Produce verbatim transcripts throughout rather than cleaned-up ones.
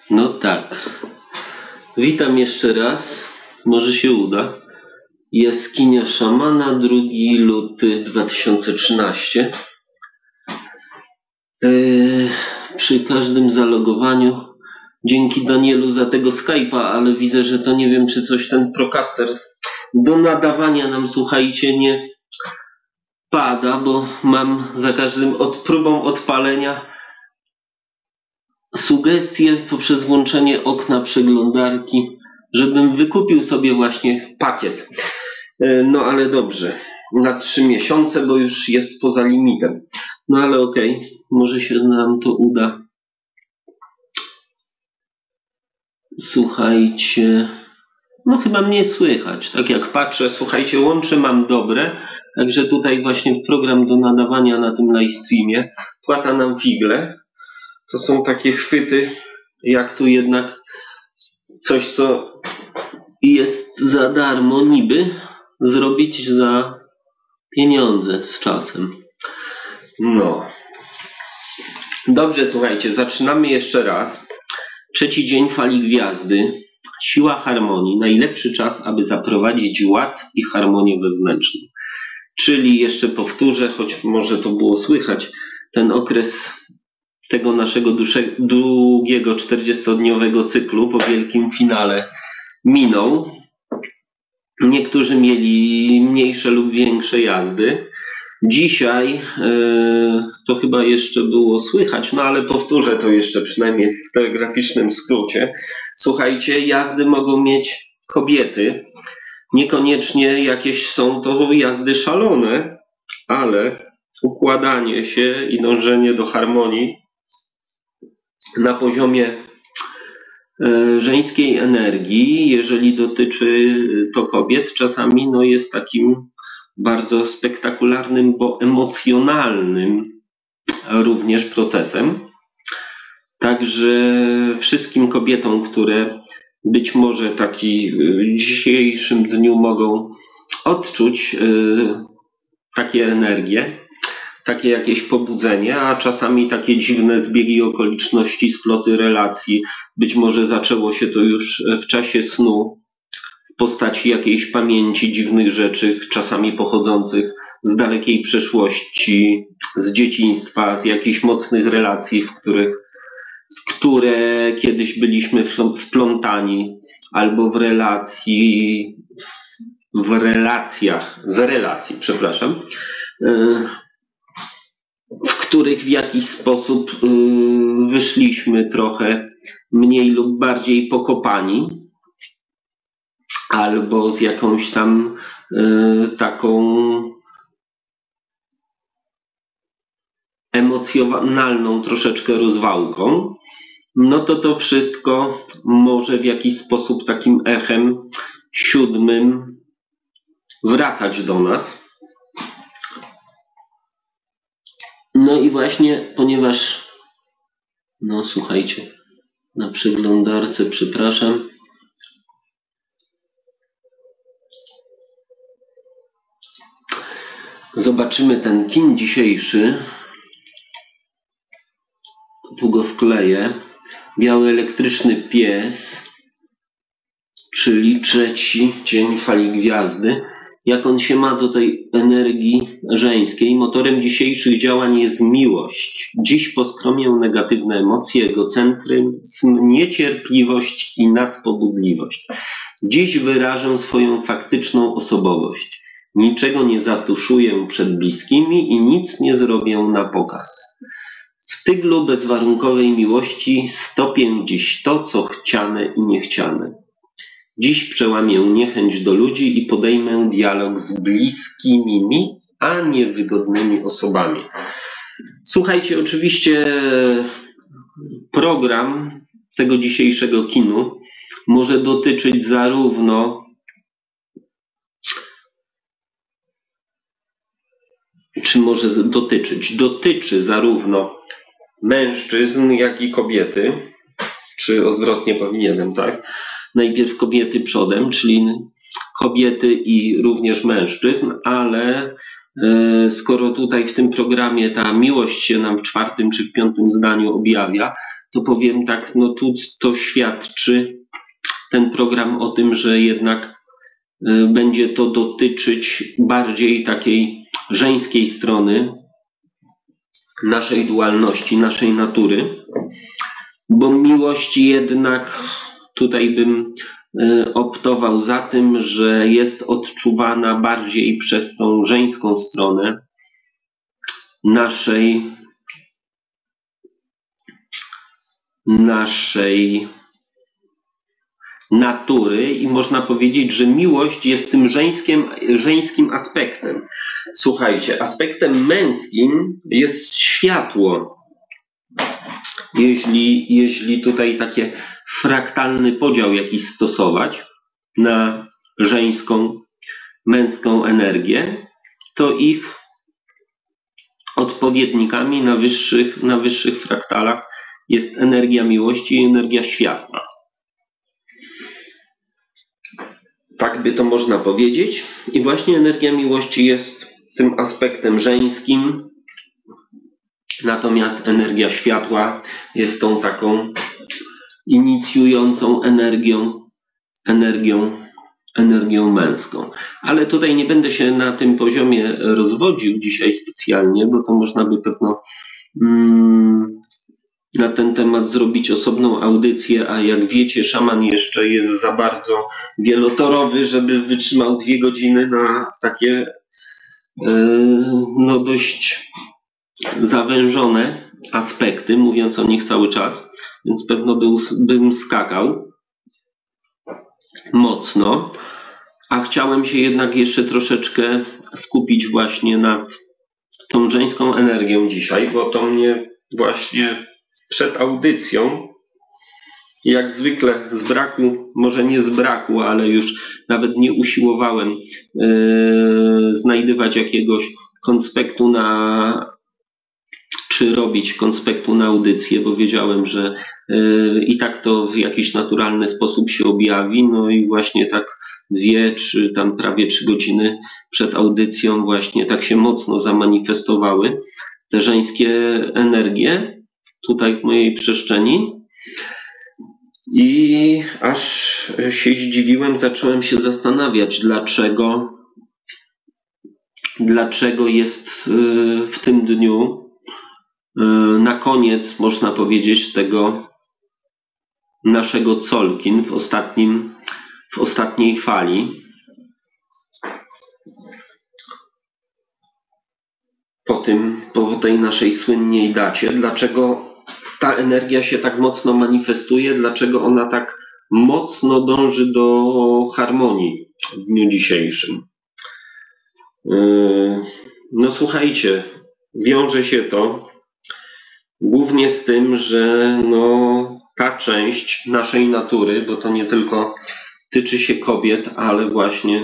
No tak. Witam jeszcze raz. Może się uda. Jaskinia szamana, drugi luty dwa tysiące trzynasty. Yy, przy każdym zalogowaniu. Dzięki Danielu za tego Skype'a, ale widzę, że to nie wiem, czy coś ten Procaster do nadawania nam, słuchajcie, nie pada, bo mam za każdym od próbą odpalenia sugestie poprzez włączenie okna przeglądarki, żebym wykupił sobie właśnie pakiet. No ale dobrze, na trzy miesiące, bo już jest poza limitem. No ale okej, okay, może się nam to uda. Słuchajcie, no chyba mnie słychać, tak jak patrzę, słuchajcie, łącze mam dobre, także tutaj właśnie w program do nadawania na tym livestreamie płata nam figle. To są takie chwyty, jak tu jednak coś, co jest za darmo niby, zrobić za pieniądze z czasem. No. Dobrze, słuchajcie, zaczynamy jeszcze raz. Trzeci dzień fali gwiazdy. Siła harmonii. Najlepszy czas, aby zaprowadzić ład i harmonię wewnętrzną. Czyli jeszcze powtórzę, choć może to było słychać, ten okres tego naszego długiego czterdziestodniowego cyklu po wielkim finale minął. Niektórzy mieli mniejsze lub większe jazdy. Dzisiaj yy, to chyba jeszcze było słychać, no ale powtórzę to jeszcze przynajmniej w telegraficznym skrócie. Słuchajcie, jazdy mogą mieć kobiety. Niekoniecznie jakieś są to jazdy szalone, ale układanie się i dążenie do harmonii na poziomie e, żeńskiej energii, jeżeli dotyczy to kobiet, czasami no, jest takim bardzo spektakularnym, bo emocjonalnym również procesem. Także wszystkim kobietom, które być może taki w dzisiejszym dniu mogą odczuć e, takie energie, takie jakieś pobudzenie, a czasami takie dziwne zbiegi okoliczności, sploty relacji. Być może zaczęło się to już w czasie snu w postaci jakiejś pamięci dziwnych rzeczy, czasami pochodzących z dalekiej przeszłości, z dzieciństwa, z jakichś mocnych relacji, w których, w które kiedyś byliśmy wplątani, albo w relacji, w relacjach, z relacji, przepraszam, w których w jakiś sposób yy, wyszliśmy trochę mniej lub bardziej pokopani, albo z jakąś tam yy, taką emocjonalną troszeczkę rozwałką, no to to wszystko może w jakiś sposób takim echem siódmym wracać do nas. No i właśnie, ponieważ, no słuchajcie, na przeglądarce, przepraszam, zobaczymy ten kin dzisiejszy, tu go wkleję, biały elektryczny pies, czyli trzeci dzień fali gwiazdy. Jak on się ma do tej energii żeńskiej? Motorem dzisiejszych działań jest miłość. Dziś poskromię negatywne emocje, egocentryzm, niecierpliwość i nadpobudliwość. Dziś wyrażę swoją faktyczną osobowość. Niczego nie zatuszuję przed bliskimi i nic nie zrobię na pokaz. W tyglu bezwarunkowej miłości stopię dziś to, co chciane i niechciane. Dziś przełamię niechęć do ludzi i podejmę dialog z bliskimi mi, a niewygodnymi osobami. Słuchajcie, oczywiście program tego dzisiejszego kinu może dotyczyć zarówno czy może dotyczyć, dotyczy zarówno mężczyzn, jak i kobiety, czy odwrotnie powinienem, tak? Najpierw kobiety przodem, czyli kobiety i również mężczyzn, ale e, skoro tutaj w tym programie ta miłość się nam w czwartym czy w piątym zdaniu objawia, to powiem tak, no tu to świadczy ten program o tym, że jednak będzie to dotyczyć bardziej takiej żeńskiej strony naszej dualności, naszej natury, bo miłość jednak tutaj bym optował za tym, że jest odczuwana bardziej przez tą żeńską stronę naszej naszej natury i można powiedzieć, że miłość jest tym żeńskim, żeńskim aspektem. Słuchajcie, aspektem męskim jest światło. Jeśli, jeśli tutaj taki fraktalny podział jakiś stosować na żeńską, męską energię, to ich odpowiednikami na wyższych, na wyższych fraktalach jest energia miłości i energia światła. Tak by to można powiedzieć. I właśnie energia miłości jest tym aspektem żeńskim, natomiast energia światła jest tą taką inicjującą energią, energią, energią męską. Ale tutaj nie będę się na tym poziomie rozwodził dzisiaj specjalnie, bo to można by pewno mm, na ten temat zrobić osobną audycję, a jak wiecie, szaman jeszcze jest za bardzo wielotorowy, żeby wytrzymał dwie godziny na takie yy, no dość zawężone aspekty, mówiąc o nich cały czas, więc pewno był, bym skakał mocno, a chciałem się jednak jeszcze troszeczkę skupić właśnie nad tą żeńską energią dzisiaj, bo to mnie właśnie przed audycją, jak zwykle z braku, może nie z braku, ale już nawet nie usiłowałem yy, znajdywać jakiegoś konspektu na, czy robić konspektu na audycję, bo wiedziałem, że yy, i tak to w jakiś naturalny sposób się objawi, no i właśnie tak dwie, czy tam prawie trzy godziny przed audycją właśnie tak się mocno zamanifestowały te żeńskie energie tutaj w mojej przestrzeni i aż się zdziwiłem, zacząłem się zastanawiać, dlaczego dlaczego jest w tym dniu na koniec, można powiedzieć, tego naszego Tzolkin w ostatnim, w ostatniej fali, po tym, po tej naszej słynnej dacie, dlaczego ta energia się tak mocno manifestuje, dlaczego ona tak mocno dąży do harmonii w dniu dzisiejszym. No słuchajcie, wiąże się to głównie z tym, że no, ta część naszej natury, bo to nie tylko tyczy się kobiet, ale właśnie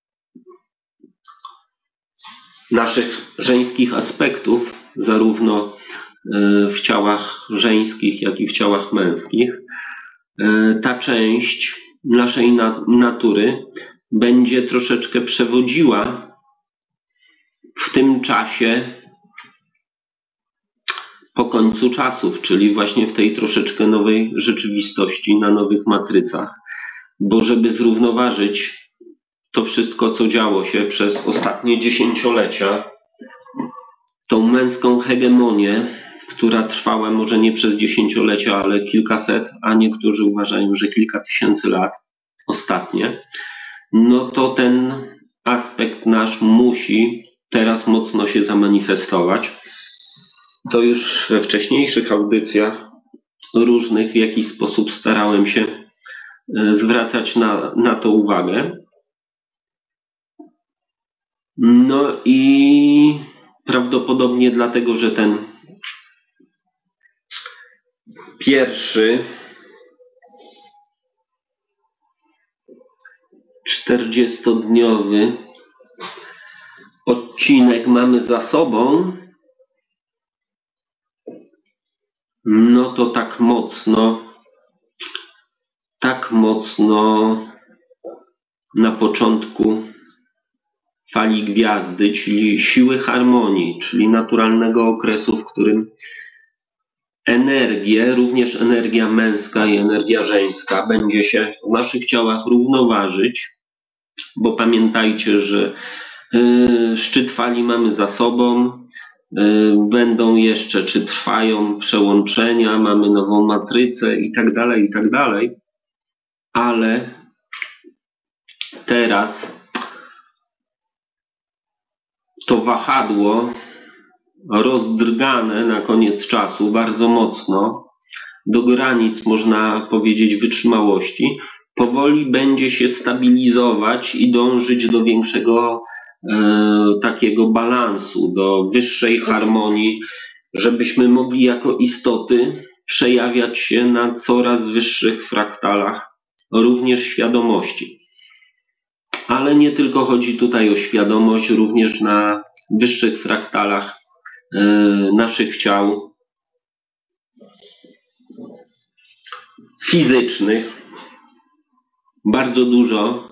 naszych żeńskich aspektów, zarówno w ciałach żeńskich, jak i w ciałach męskich, ta część naszej natury będzie troszeczkę przewodziła w tym czasie po końcu czasów, czyli właśnie w tej troszeczkę nowej rzeczywistości, na nowych matrycach. Bo żeby zrównoważyć to wszystko, co działo się przez ostatnie dziesięciolecia, tą męską hegemonię, która trwała może nie przez dziesięciolecia, ale kilkaset, a niektórzy uważają, że kilka tysięcy lat ostatnie, no to ten aspekt nasz musi teraz mocno się zamanifestować. To już we wcześniejszych audycjach różnych w jakiś sposób starałem się zwracać na, na to uwagę. No i prawdopodobnie dlatego, że ten pierwszy czterdziestodniowy odcinek mamy za sobą, no to tak mocno, tak mocno na początku fali gwiazdy, czyli siły harmonii, czyli naturalnego okresu, w którym energię, również energia męska i energia żeńska będzie się w naszych ciałach równoważyć, bo pamiętajcie, że yy, szczyt fali mamy za sobą, yy, będą jeszcze, czy trwają przełączenia, mamy nową matrycę i tak dalej, i tak dalej, ale teraz to wahadło rozdrgane na koniec czasu bardzo mocno, do granic, można powiedzieć, wytrzymałości, powoli będzie się stabilizować i dążyć do większego e, takiego balansu, do wyższej harmonii, żebyśmy mogli jako istoty przejawiać się na coraz wyższych fraktalach, również świadomości. Ale nie tylko chodzi tutaj o świadomość, również na wyższych fraktalach e, naszych ciał fizycznych. Bardzo dużo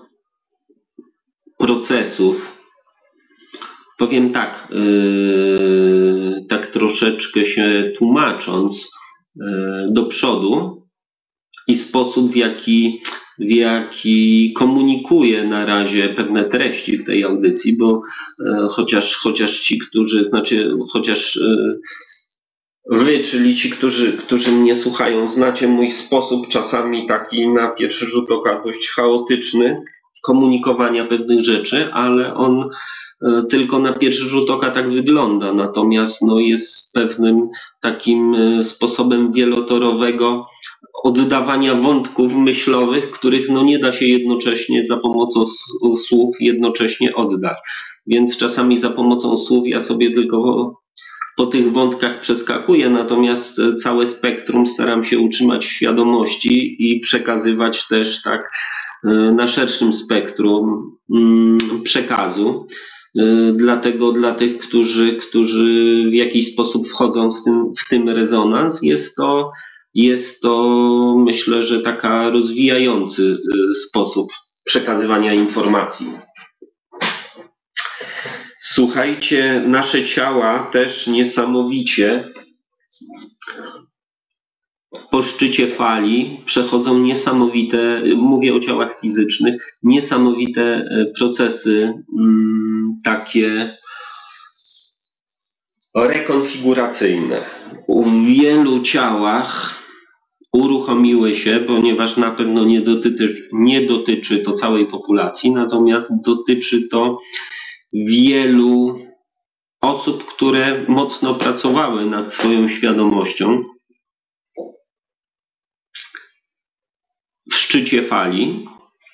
procesów, powiem tak, yy, tak troszeczkę się tłumacząc yy, do przodu i sposób, w jaki, w jaki komunikuję na razie pewne treści w tej audycji, bo yy, chociaż, chociaż ci, którzy, znaczy, chociaż yy, Wy, czyli ci, którzy, którzy mnie słuchają, znacie mój sposób czasami taki na pierwszy rzut oka dość chaotyczny komunikowania pewnych rzeczy, ale on e, tylko na pierwszy rzut oka tak wygląda. Natomiast no, jest pewnym takim e, sposobem wielotorowego oddawania wątków myślowych, których no, nie da się jednocześnie za pomocą s- słów jednocześnie oddać. Więc czasami za pomocą słów ja sobie tylko po tych wątkach przeskakuję, natomiast całe spektrum staram się utrzymać w świadomości i przekazywać też tak na szerszym spektrum przekazu. Dlatego dla tych, którzy, którzy w jakiś sposób wchodzą w tym, w tym rezonans, jest to, jest to myślę, że taka rozwijający sposób przekazywania informacji. Słuchajcie, nasze ciała też niesamowicie po szczycie fali przechodzą niesamowite, mówię o ciałach fizycznych, niesamowite procesy mm, takie rekonfiguracyjne. W wielu ciałach uruchomiły się, ponieważ na pewno nie dotyczy, nie dotyczy to całej populacji, natomiast dotyczy to wielu osób, które mocno pracowały nad swoją świadomością w szczycie fali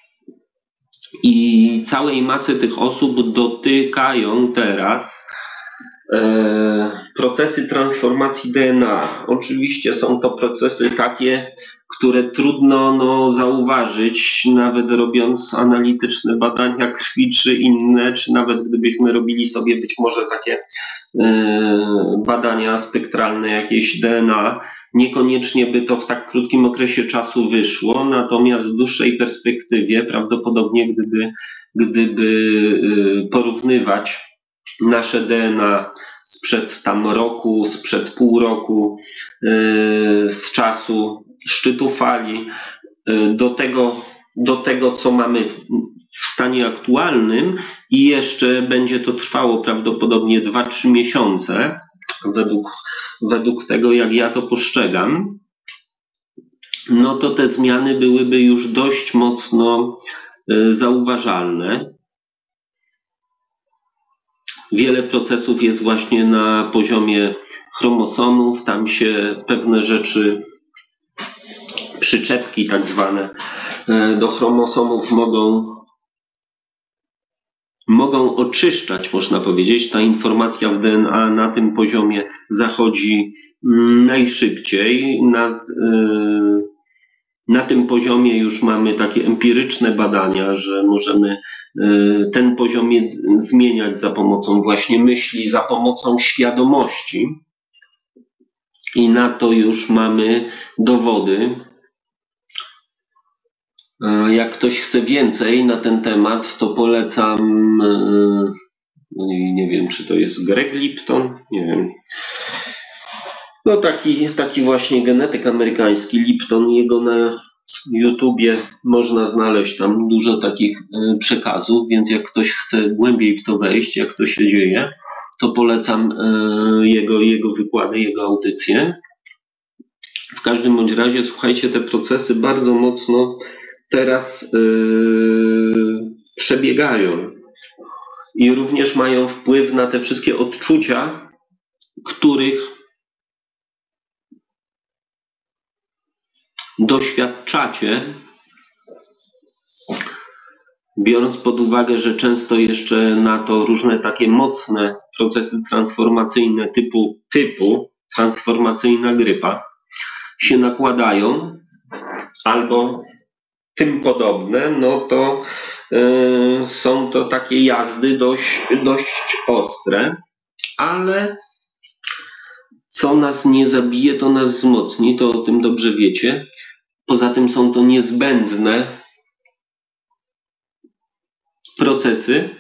i całej masy tych osób dotykają teraz e, procesy transformacji D N A. Oczywiście są to procesy takie, które trudno no, zauważyć, nawet robiąc analityczne badania krwi czy inne, czy nawet gdybyśmy robili sobie być może takie e, badania spektralne jakieś D N A, niekoniecznie by to w tak krótkim okresie czasu wyszło, natomiast w dłuższej perspektywie prawdopodobnie gdyby, gdyby e, porównywać nasze D N A sprzed tam roku, sprzed pół roku, e, z czasu szczytu fali do tego, do tego, co mamy w stanie aktualnym i jeszcze będzie to trwało prawdopodobnie dwa trzy miesiące według, według tego, jak ja to postrzegam, no to te zmiany byłyby już dość mocno zauważalne. Wiele procesów jest właśnie na poziomie chromosomów, tam się pewne rzeczy, przyczepki tak zwane do chromosomów mogą, mogą oczyszczać, można powiedzieć. Ta informacja w D N A na tym poziomie zachodzi najszybciej. Na, na tym poziomie już mamy takie empiryczne badania, że możemy ten poziom zmieniać za pomocą właśnie myśli, za pomocą świadomości. I na to już mamy dowody. Jak ktoś chce więcej na ten temat, to polecam, no nie, nie wiem, czy to jest Greg Lipton, nie wiem. No taki, taki właśnie genetyk amerykański, Lipton, jego na YouTubie można znaleźć tam dużo takich przekazów, więc jak ktoś chce głębiej w to wejść, jak to się dzieje, to polecam jego, jego wykłady, jego audycje. W każdym bądź razie, słuchajcie, te procesy bardzo mocno teraz yy, przebiegają i również mają wpływ na te wszystkie odczucia, których doświadczacie, biorąc pod uwagę, że często jeszcze na to różne takie mocne procesy transformacyjne typu, typu transformacyjna grypa się nakładają albo tym podobne, no to yy, są to takie jazdy dość, dość ostre, ale co nas nie zabije, to nas wzmocni, to o tym dobrze wiecie. Poza tym są to niezbędne procesy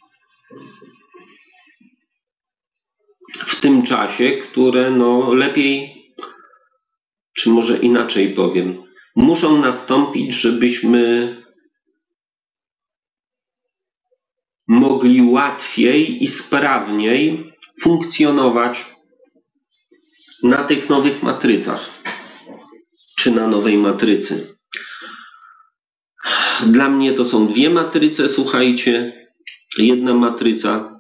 w tym czasie, które no lepiej, czy może inaczej powiem, muszą nastąpić, żebyśmy mogli łatwiej i sprawniej funkcjonować na tych nowych matrycach, czy na nowej matrycy. Dla mnie to są dwie matryce, słuchajcie. Jedna matryca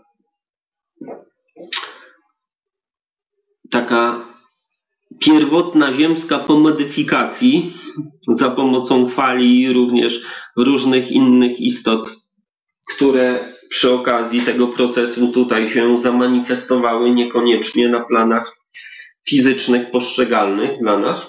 taka pierwotna ziemska po modyfikacji za pomocą fali i również różnych innych istot, które przy okazji tego procesu tutaj się zamanifestowały, niekoniecznie na planach fizycznych, postrzegalnych dla nas.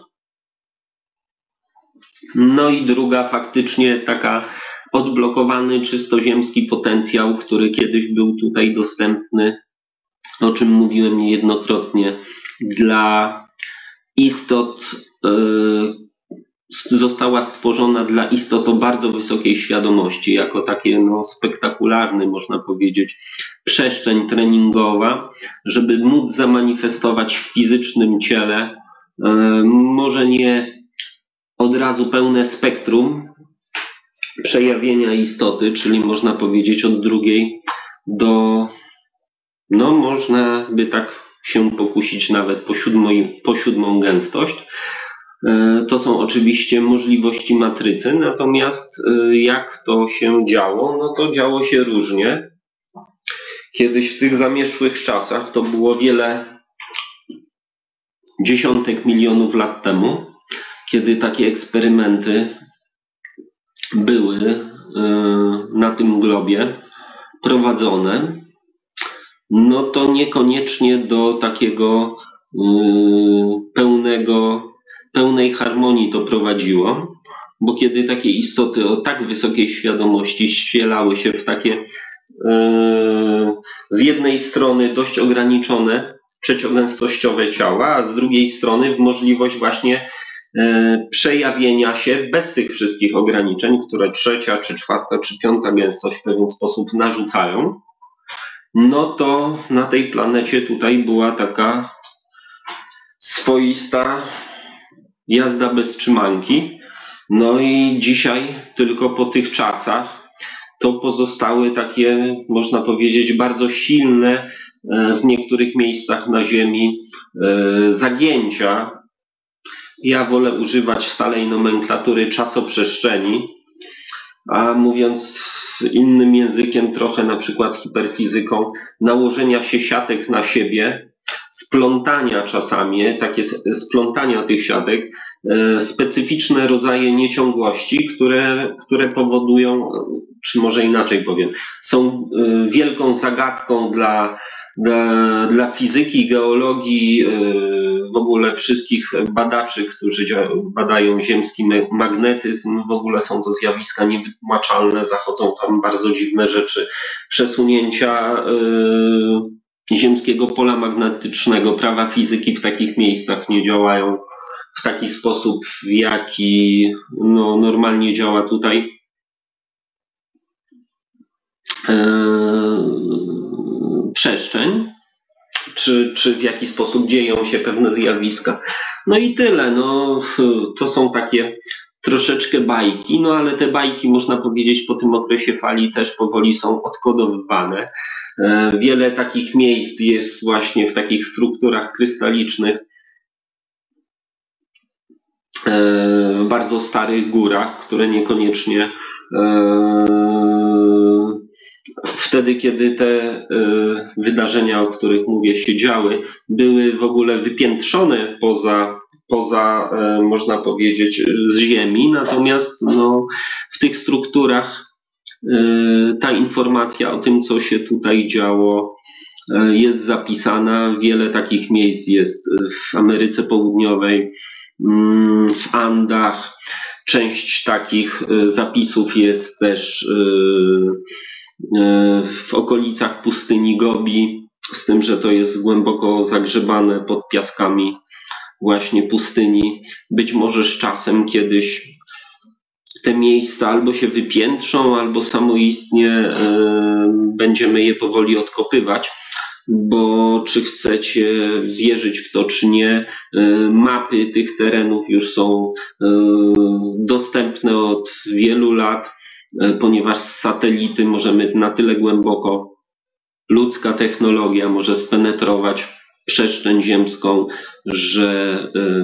No i druga faktycznie taka odblokowany czysto ziemski potencjał, który kiedyś był tutaj dostępny, o czym mówiłem niejednokrotnie, dla istot, yy, została stworzona dla istot o bardzo wysokiej świadomości, jako takie no, spektakularny, można powiedzieć, przestrzeń treningowa, żeby móc zamanifestować w fizycznym ciele, yy, może nie od razu pełne spektrum przejawienia istoty, czyli można powiedzieć od drugiej do, no można by tak się pokusić nawet po, siódmoj, po siódmą gęstość. To są oczywiście możliwości matrycy, natomiast jak to się działo? No to działo się różnie. Kiedyś w tych zamierzchłych czasach, to było wiele dziesiątek milionów lat temu, kiedy takie eksperymenty były na tym globie prowadzone, no to niekoniecznie do takiego pełnego, pełnej harmonii to prowadziło, bo kiedy takie istoty o tak wysokiej świadomości ścielały się w takie z jednej strony dość ograniczone trzeciogęstościowe ciała, a z drugiej strony w możliwość właśnie przejawienia się bez tych wszystkich ograniczeń, które trzecia, czy czwarta, czy piąta gęstość w pewien sposób narzucają, no to na tej planecie tutaj była taka swoista jazda bez trzymanki. No i dzisiaj tylko po tych czasach to pozostały takie, można powiedzieć, bardzo silne w niektórych miejscach na Ziemi zagięcia. Ja wolę używać stałej nomenklatury czasoprzestrzeni, a mówiąc innym językiem, trochę na przykład hiperfizyką, nałożenia się siatek na siebie, splątania czasami, takie splątania tych siatek, specyficzne rodzaje nieciągłości, które, które powodują, czy może inaczej powiem, są wielką zagadką dla, dla, dla fizyki, geologii, w ogóle wszystkich badaczy, którzy badają ziemski magnetyzm. W ogóle są to zjawiska niewytłumaczalne, zachodzą tam bardzo dziwne rzeczy, przesunięcia ziemskiego pola magnetycznego, prawa fizyki w takich miejscach nie działają w taki sposób, w jaki no, normalnie działa tutaj e, przestrzeń. czy, czy w jaki sposób dzieją się pewne zjawiska. No i tyle. No, to są takie troszeczkę bajki, no ale te bajki, można powiedzieć, po tym okresie fali też powoli są odkodowywane. Wiele takich miejsc jest właśnie w takich strukturach krystalicznych, w bardzo starych górach, które niekoniecznie wtedy, kiedy te wydarzenia, o których mówię, się działy, były w ogóle wypiętrzone poza, poza można powiedzieć, z ziemi. Natomiast no, w tych strukturach ta informacja o tym, co się tutaj działo, jest zapisana. Wiele takich miejsc jest w Ameryce Południowej, w Andach. Część takich zapisów jest też w okolicach pustyni Gobi, z tym, że to jest głęboko zagrzebane pod piaskami właśnie pustyni. Być może z czasem kiedyś te miejsca albo się wypiętrzą, albo samoistnie będziemy je powoli odkopywać, bo czy chcecie wierzyć w to, czy nie, mapy tych terenów już są dostępne od wielu lat, ponieważ z satelity możemy na tyle głęboko, ludzka technologia może spenetrować przestrzeń ziemską, że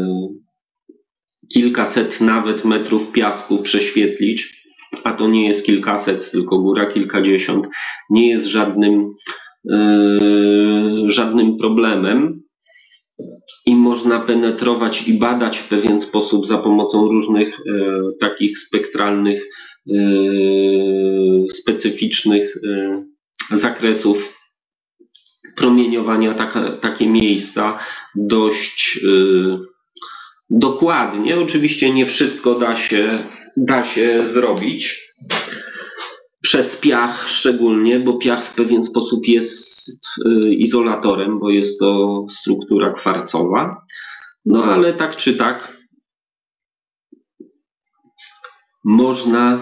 kilkaset nawet metrów piasku prześwietlić, a to nie jest kilkaset, tylko góra kilkadziesiąt, nie jest żadnym, yy, żadnym problemem i można penetrować i badać w pewien sposób za pomocą różnych yy, takich spektralnych, yy, specyficznych yy, zakresów promieniowania taka, takie miejsca dość yy, dokładnie. Oczywiście nie wszystko da się, da się zrobić przez piach szczególnie, bo piach w pewien sposób jest izolatorem, bo jest to struktura kwarcowa. No ale tak czy tak można,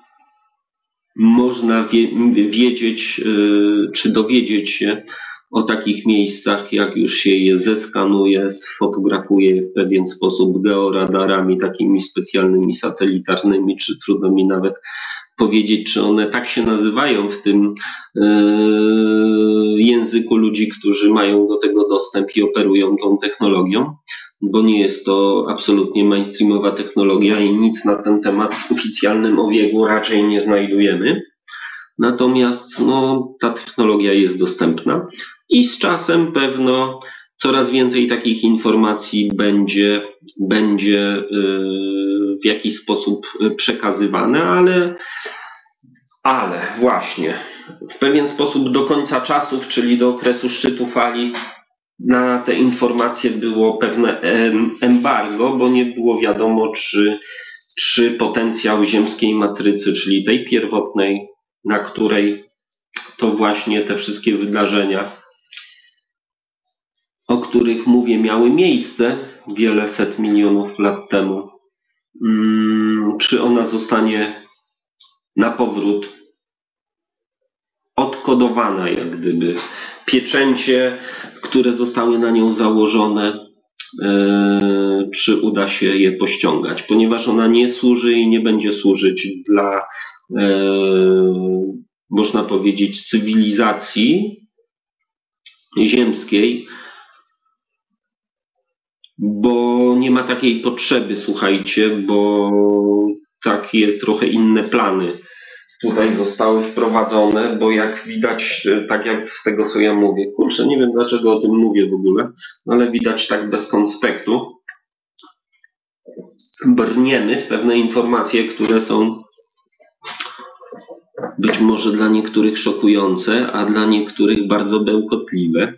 można wie, wiedzieć czy dowiedzieć się o takich miejscach, jak już się je zeskanuje, sfotografuje w pewien sposób georadarami, takimi specjalnymi satelitarnymi, czy trudno mi nawet powiedzieć, czy one tak się nazywają w tym yy, języku ludzi, którzy mają do tego dostęp i operują tą technologią, bo nie jest to absolutnie mainstreamowa technologia i nic na ten temat w oficjalnym obiegu raczej nie znajdujemy. Natomiast no, ta technologia jest dostępna i z czasem pewno coraz więcej takich informacji będzie, będzie w jakiś sposób przekazywane, ale, ale właśnie w pewien sposób do końca czasów, czyli do okresu szczytu fali, na te informacje było pewne embargo, bo nie było wiadomo, czy, czy potencjał ziemskiej matrycy, czyli tej pierwotnej, na której to właśnie te wszystkie wydarzenia, o których mówię, miały miejsce wiele set milionów lat temu, hmm, czy ona zostanie na powrót odkodowana, jak gdyby. Pieczęcie, które zostały na nią założone, yy, czy uda się je pościągać, ponieważ ona nie służy i nie będzie służyć dla, yy, można powiedzieć, cywilizacji ziemskiej, bo nie ma takiej potrzeby, słuchajcie, bo takie trochę inne plany tutaj zostały wprowadzone, bo jak widać, tak jak z tego, co ja mówię, kurczę, nie wiem dlaczego o tym mówię w ogóle, ale widać tak bez konspektu, brniemy w pewne informacje, które są być może dla niektórych szokujące, a dla niektórych bardzo bełkotliwe.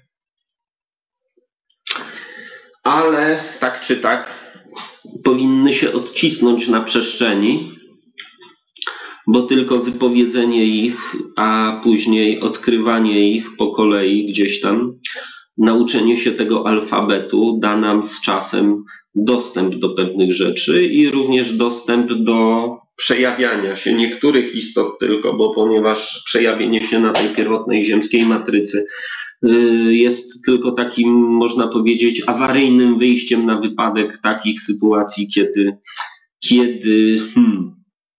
Ale tak czy tak powinny się odcisnąć na przestrzeni, bo tylko wypowiedzenie ich, a później odkrywanie ich po kolei gdzieś tam, nauczenie się tego alfabetu da nam z czasem dostęp do pewnych rzeczy i również dostęp do przejawiania się niektórych istot tylko, bo ponieważ przejawienie się na tej pierwotnej ziemskiej matrycy jest tylko takim, można powiedzieć, awaryjnym wyjściem na wypadek takich sytuacji, kiedy, kiedy hmm,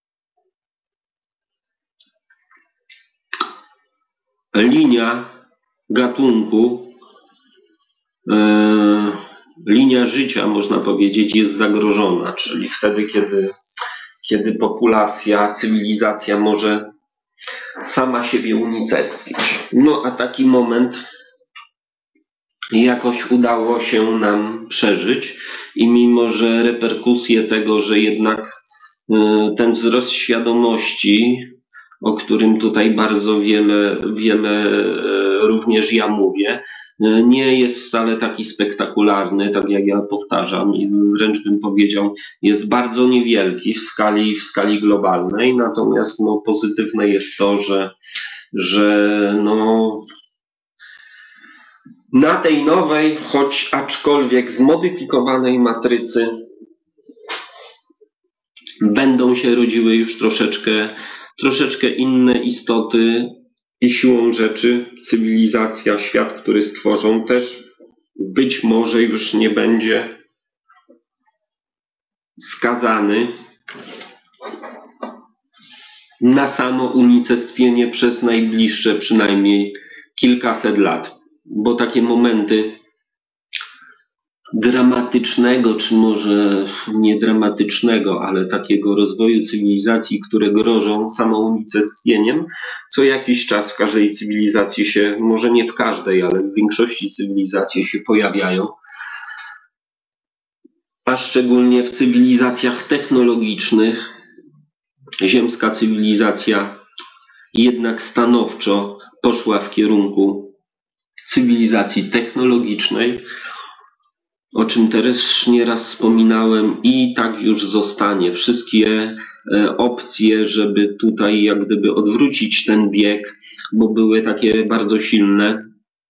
linia gatunku, e, linia życia, można powiedzieć, jest zagrożona, czyli wtedy, kiedy, kiedy populacja, cywilizacja może sama siebie unicestwić. No a taki moment jakoś udało się nam przeżyć i mimo, że reperkusje tego, że jednak ten wzrost świadomości, o którym tutaj bardzo wiele, wiele również ja mówię, nie jest wcale taki spektakularny, tak jak ja powtarzam i wręcz bym powiedział, jest bardzo niewielki w skali, w skali globalnej, natomiast no, pozytywne jest to, że, że no, na tej nowej, choć aczkolwiek zmodyfikowanej matrycy będą się rodziły już troszeczkę, troszeczkę inne istoty i siłą rzeczy cywilizacja, świat, który stworzą, też być może już nie będzie skazany na samo unicestwienie przez najbliższe przynajmniej kilkaset lat. Bo takie momenty dramatycznego, czy może nie dramatycznego, ale takiego rozwoju cywilizacji, które grożą samounicestwieniem, co jakiś czas w każdej cywilizacji się, może nie w każdej, ale w większości cywilizacji się pojawiają. A szczególnie w cywilizacjach technologicznych ziemska cywilizacja jednak stanowczo poszła w kierunku cywilizacji technologicznej, o czym też nieraz wspominałem i tak już zostanie. Wszystkie opcje, żeby tutaj jak gdyby odwrócić ten bieg, bo były takie bardzo silne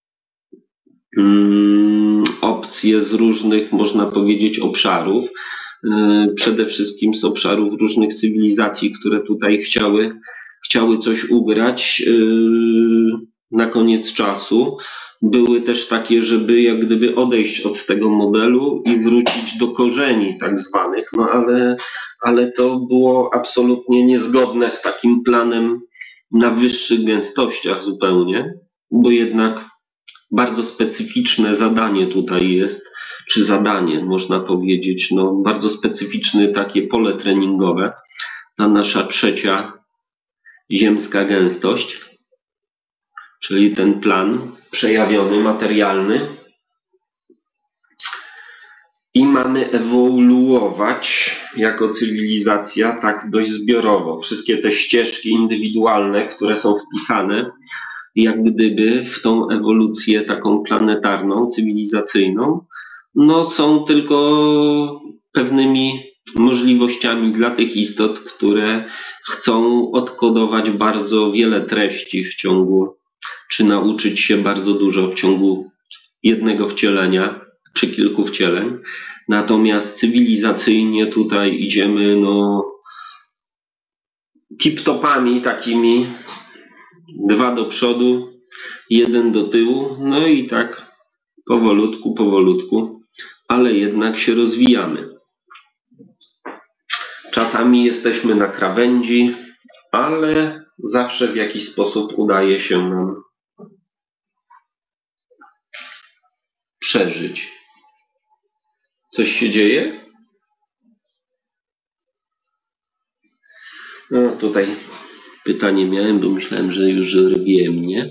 um, opcje z różnych, można powiedzieć, obszarów. Przede wszystkim z obszarów różnych cywilizacji, które tutaj chciały, chciały coś ugrać na koniec czasu. Były też takie, żeby jak gdyby odejść od tego modelu i wrócić do korzeni tak zwanych, no ale, ale to było absolutnie niezgodne z takim planem na wyższych gęstościach zupełnie, bo jednak bardzo specyficzne zadanie tutaj jest, czy zadanie można powiedzieć, no bardzo specyficzne takie pole treningowe, ta nasza trzecia ziemska gęstość, czyli ten plan przejawiony, materialny. I mamy ewoluować jako cywilizacja tak dość zbiorowo. Wszystkie te ścieżki indywidualne, które są wpisane jak gdyby w tą ewolucję taką planetarną, cywilizacyjną, no są tylko pewnymi możliwościami dla tych istot, które chcą odkodować bardzo wiele treści w ciągu, czy nauczyć się bardzo dużo w ciągu jednego wcielenia, czy kilku wcieleń. Natomiast cywilizacyjnie tutaj idziemy no tip-topami takimi, dwa do przodu, jeden do tyłu, no i tak powolutku, powolutku, ale jednak się rozwijamy. Czasami jesteśmy na krawędzi, ale zawsze w jakiś sposób udaje się nam przeżyć. Coś się dzieje? No tutaj pytanie miałem, bo myślałem, że już rwie mnie.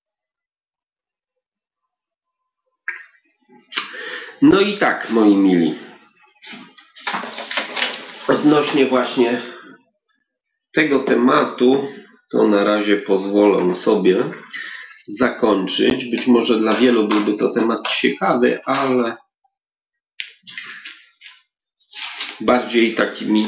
No i tak, moi mili. Odnośnie właśnie tego tematu, to na razie pozwolę sobie zakończyć. Być może dla wielu byłby to temat ciekawy, ale bardziej takimi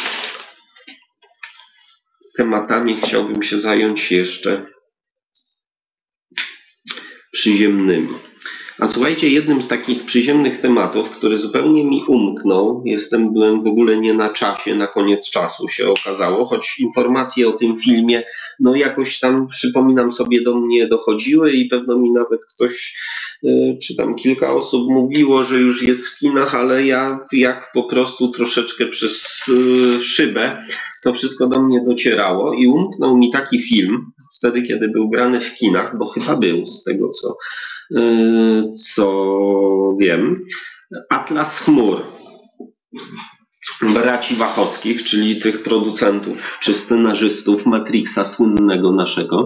tematami chciałbym się zająć jeszcze przyziemnymi. A słuchajcie, jednym z takich przyziemnych tematów, który zupełnie mi umknął, jestem, byłem w ogóle nie na czasie, na koniec czasu się okazało, choć informacje o tym filmie, no jakoś tam, przypominam sobie, do mnie dochodziły i pewno mi nawet ktoś, czy tam kilka osób mówiło, że już jest w kinach, ale ja jak po prostu troszeczkę przez szybę to wszystko do mnie docierało i umknął mi taki film, wtedy kiedy był grany w kinach, bo chyba był, z tego co co wiem, Atlas chmur braci Wachowskich, czyli tych producentów czy scenarzystów Matrixa słynnego naszego,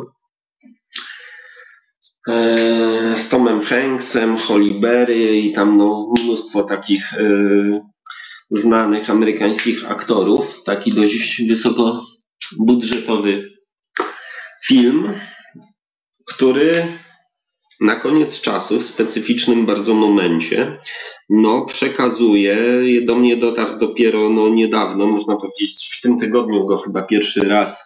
z Tomem Hanksem, Halle Berry i tam no, mnóstwo takich y, znanych amerykańskich aktorów. Taki dość wysokobudżetowy film, który na koniec czasu, w specyficznym bardzo momencie, no przekazuje, do mnie dotarł dopiero no, niedawno, można powiedzieć w tym tygodniu go chyba pierwszy raz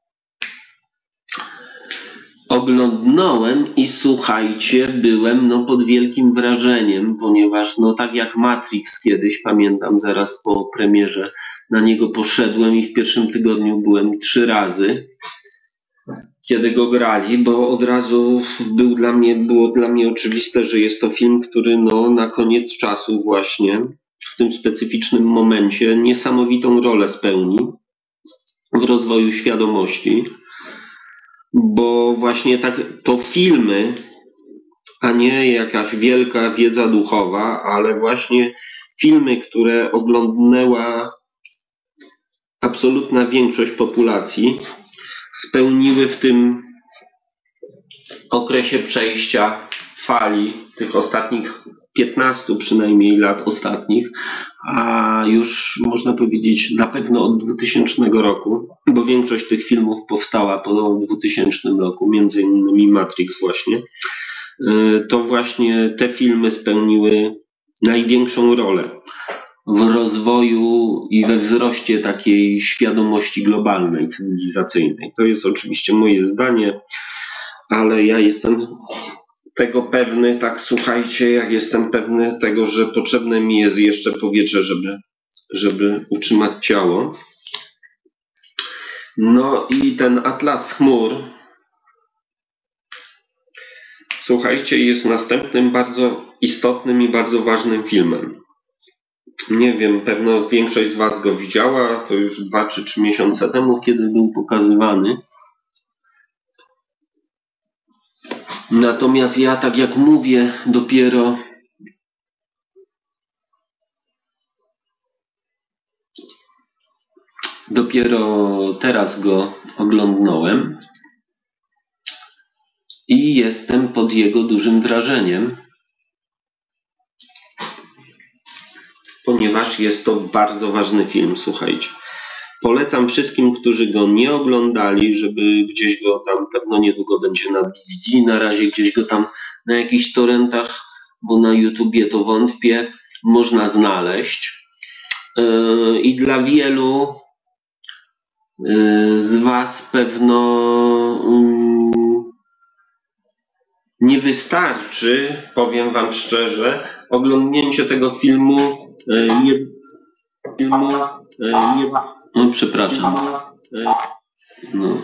oglądnąłem i słuchajcie, byłem no pod wielkim wrażeniem, ponieważ no tak jak Matrix kiedyś, pamiętam zaraz po premierze na niego poszedłem i w pierwszym tygodniu byłem trzy razy, kiedy go grali, bo od razu był dla mnie, było dla mnie oczywiste, że jest to film, który no na koniec czasu właśnie w tym specyficznym momencie niesamowitą rolę spełni w rozwoju świadomości. Bo właśnie tak to filmy, a nie jakaś wielka wiedza duchowa, ale właśnie filmy, które oglądnęła absolutna większość populacji, spełniły w tym okresie przejścia fali tych ostatnich piętnastu przynajmniej lat ostatnich, a już można powiedzieć na pewno od dwutysięcznego roku, bo większość tych filmów powstała po dwutysięcznym roku, między innymi Matrix właśnie, to właśnie te filmy spełniły największą rolę w rozwoju i we wzroście takiej świadomości globalnej, cywilizacyjnej. To jest oczywiście moje zdanie, ale ja jestem tego pewny, tak słuchajcie, jak jestem pewny tego, że potrzebne mi jest jeszcze powietrze, żeby, żeby utrzymać ciało. No i ten Atlas chmur, słuchajcie, jest następnym bardzo istotnym i bardzo ważnym filmem. Nie wiem, pewno większość z Was go widziała, to już dwa czy trzy miesiące temu, kiedy był pokazywany. Natomiast ja, tak jak mówię, dopiero dopiero teraz go oglądnąłem i jestem pod jego dużym wrażeniem, ponieważ jest to bardzo ważny film, słuchajcie. Polecam wszystkim, którzy go nie oglądali, żeby gdzieś go tam, pewno niedługo będzie na D V D, na razie gdzieś go tam na jakichś torrentach, bo na YouTubie to wątpię, można znaleźć. I dla wielu z Was pewno nie wystarczy, powiem Wam szczerze, oglądnięcie tego filmu nie, filmu nie, no przepraszam, no,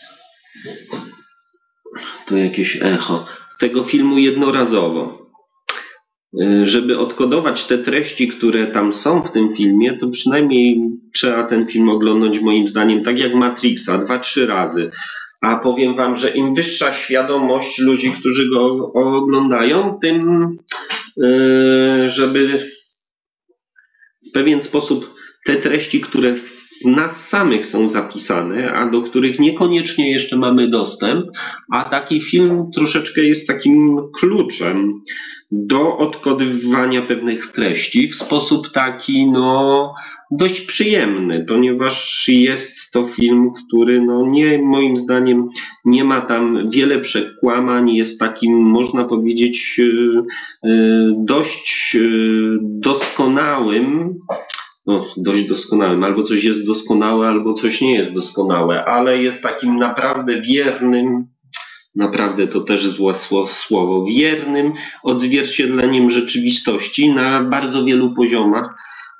to jakieś echo, tego filmu jednorazowo. Żeby odkodować te treści, które tam są w tym filmie, to przynajmniej trzeba ten film oglądać moim zdaniem tak jak Matrixa, dwa, trzy razy. A powiem Wam, że im wyższa świadomość ludzi, którzy go oglądają, tym żeby w pewien sposób te treści, które w nas samych są zapisane, a do których niekoniecznie jeszcze mamy dostęp, a taki film troszeczkę jest takim kluczem do odkodywania pewnych treści w sposób taki no dość przyjemny, ponieważ jest to film, który no nie, moim zdaniem nie ma tam wiele przekłamań, jest takim, można powiedzieć, dość doskonałym, no, dość doskonałym, albo coś jest doskonałe, albo coś nie jest doskonałe, ale jest takim naprawdę wiernym naprawdę to też złe słowo, wiernym odzwierciedleniem rzeczywistości na bardzo wielu poziomach.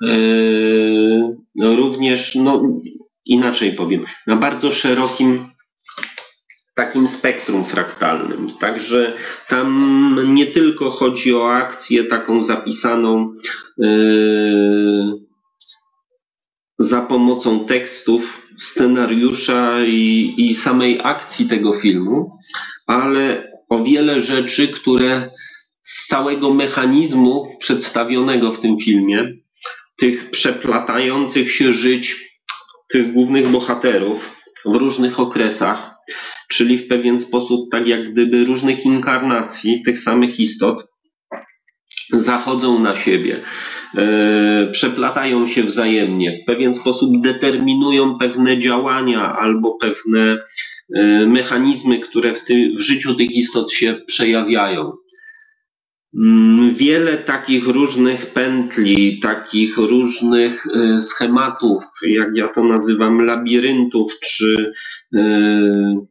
No również, no inaczej powiem, na bardzo szerokim takim spektrum fraktalnym. Także tam nie tylko chodzi o akcję taką zapisaną yy, za pomocą tekstów, scenariusza i, i samej akcji tego filmu, ale o wiele rzeczy, które z całego mechanizmu przedstawionego w tym filmie, tych przeplatających się żyć tych głównych bohaterów w różnych okresach, czyli w pewien sposób tak jak gdyby różnych inkarnacji tych samych istot, zachodzą na siebie, e, przeplatają się wzajemnie, w pewien sposób determinują pewne działania albo pewne e, mechanizmy, które w, ty, w życiu tych istot się przejawiają. Wiele takich różnych pętli, takich różnych e, schematów, jak ja to nazywam, labiryntów, czy e,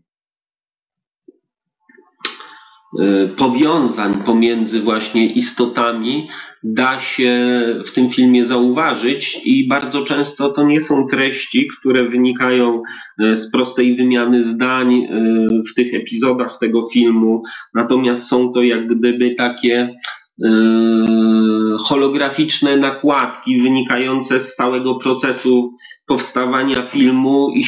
powiązań pomiędzy właśnie istotami da się w tym filmie zauważyć i bardzo często to nie są treści, które wynikają z prostej wymiany zdań w tych epizodach tego filmu, natomiast są to jak gdyby takie holograficzne nakładki wynikające z całego procesu powstawania filmu i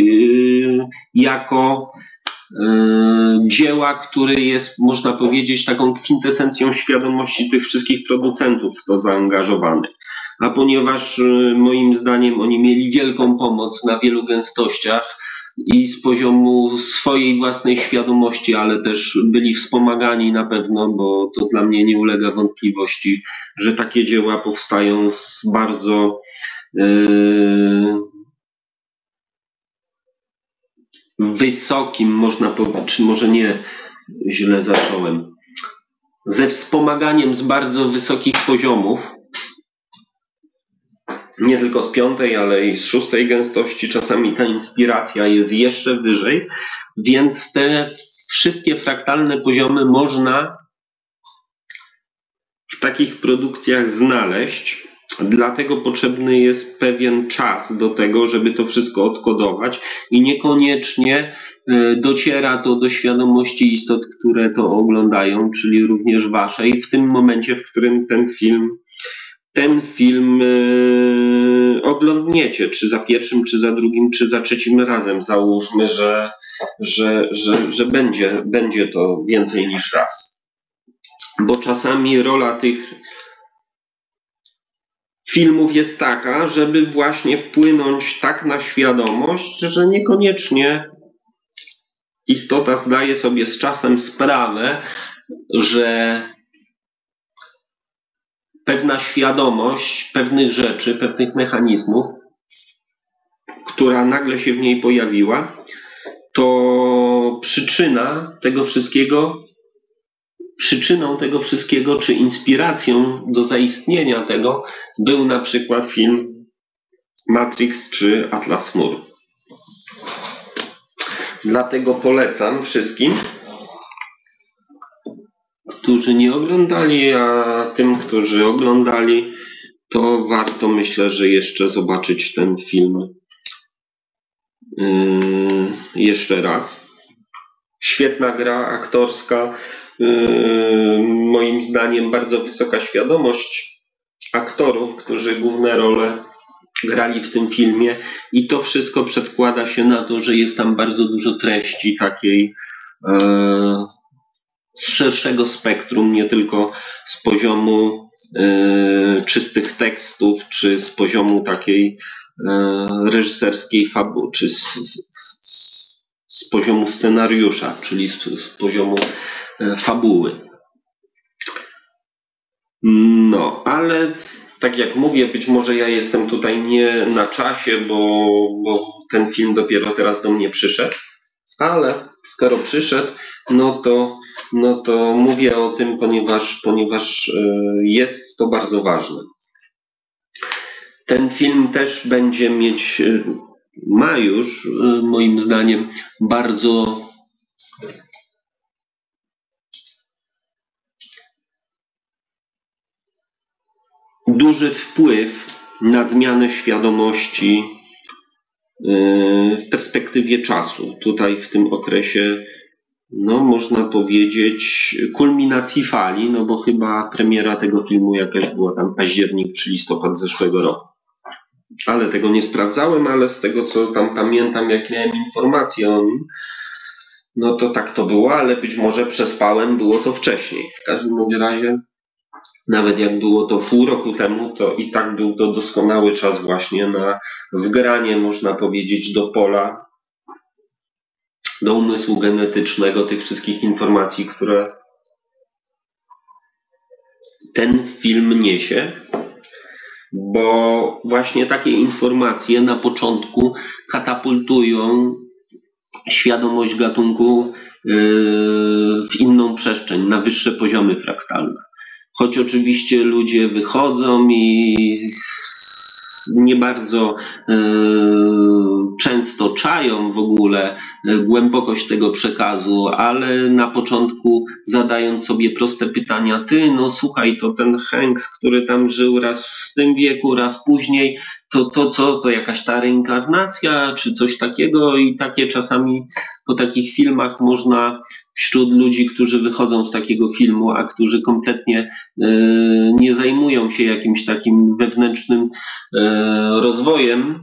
jako dzieła, który jest, można powiedzieć, taką kwintesencją świadomości tych wszystkich producentów w to zaangażowanych. A ponieważ moim zdaniem oni mieli wielką pomoc na wielu gęstościach i z poziomu swojej własnej świadomości, ale też byli wspomagani na pewno, bo to dla mnie nie ulega wątpliwości, że takie dzieła powstają z bardzo yy, wysokim, można powiedzieć, czy może nie, źle zacząłem, ze wspomaganiem z bardzo wysokich poziomów, nie tylko z piątej, ale i z szóstej gęstości, czasami ta inspiracja jest jeszcze wyżej, więc te wszystkie fraktalne poziomy można w takich produkcjach znaleźć. Dlatego potrzebny jest pewien czas do tego, żeby to wszystko odkodować i niekoniecznie dociera to do świadomości istot, które to oglądają, czyli również waszej, w tym momencie, w którym ten film ten film yy, oglądniecie, czy za pierwszym, czy za drugim, czy za trzecim razem. Załóżmy, że, że, że, że będzie, będzie to więcej niż raz. Bo czasami rola tych filmów jest taka, żeby właśnie wpłynąć tak na świadomość, że niekoniecznie istota zdaje sobie z czasem sprawę, że pewna świadomość pewnych rzeczy, pewnych mechanizmów, która nagle się w niej pojawiła, to przyczyna tego wszystkiego, przyczyną tego wszystkiego, czy inspiracją do zaistnienia tego był na przykład film Matrix czy Atlas chmur. Dlatego polecam wszystkim, którzy nie oglądali, a tym, którzy oglądali, to warto, myślę, że jeszcze zobaczyć ten film yy, jeszcze raz. Świetna gra aktorska, yy, moim zdaniem bardzo wysoka świadomość aktorów, którzy główne role grali w tym filmie i to wszystko przedkłada się na to, że jest tam bardzo dużo treści takiej yy, z szerszego spektrum, nie tylko z poziomu yy, czystych tekstów, czy z poziomu takiej yy, reżyserskiej fabuły, czy z, z, z poziomu scenariusza, czyli z, z poziomu yy, fabuły. No, ale tak jak mówię, być może ja jestem tutaj nie na czasie, bo, bo ten film dopiero teraz do mnie przyszedł, ale skoro przyszedł, no to, no to mówię o tym, ponieważ, ponieważ jest to bardzo ważne. Ten film też będzie mieć, ma już moim zdaniem bardzo duży wpływ na zmianę świadomości w perspektywie czasu. Tutaj w tym okresie, no można powiedzieć, kulminacji fali, no bo chyba premiera tego filmu jakaś była tam październik czy listopad zeszłego roku. Ale tego nie sprawdzałem, ale z tego co tam pamiętam, jak miałem informacje o nim, no to tak to było, ale być może przespałem, było to wcześniej. W każdym razie, nawet jak było to pół roku temu, to i tak był to doskonały czas właśnie na wgranie, można powiedzieć, do pola, do umysłu genetycznego tych wszystkich informacji, które ten film niesie, bo właśnie takie informacje na początku katapultują świadomość gatunku w inną przestrzeń, na wyższe poziomy fraktalne. Choć oczywiście ludzie wychodzą i nie bardzo e, często czają w ogóle głębokość tego przekazu, ale na początku zadając sobie proste pytania, ty no słuchaj, to ten Hanks, który tam żył raz w tym wieku, raz później, to to co, to jakaś ta reinkarnacja, czy coś takiego, i takie czasami po takich filmach można wśród ludzi, którzy wychodzą z takiego filmu, a którzy kompletnie e, nie zajmują się jakimś takim wewnętrznym e, rozwojem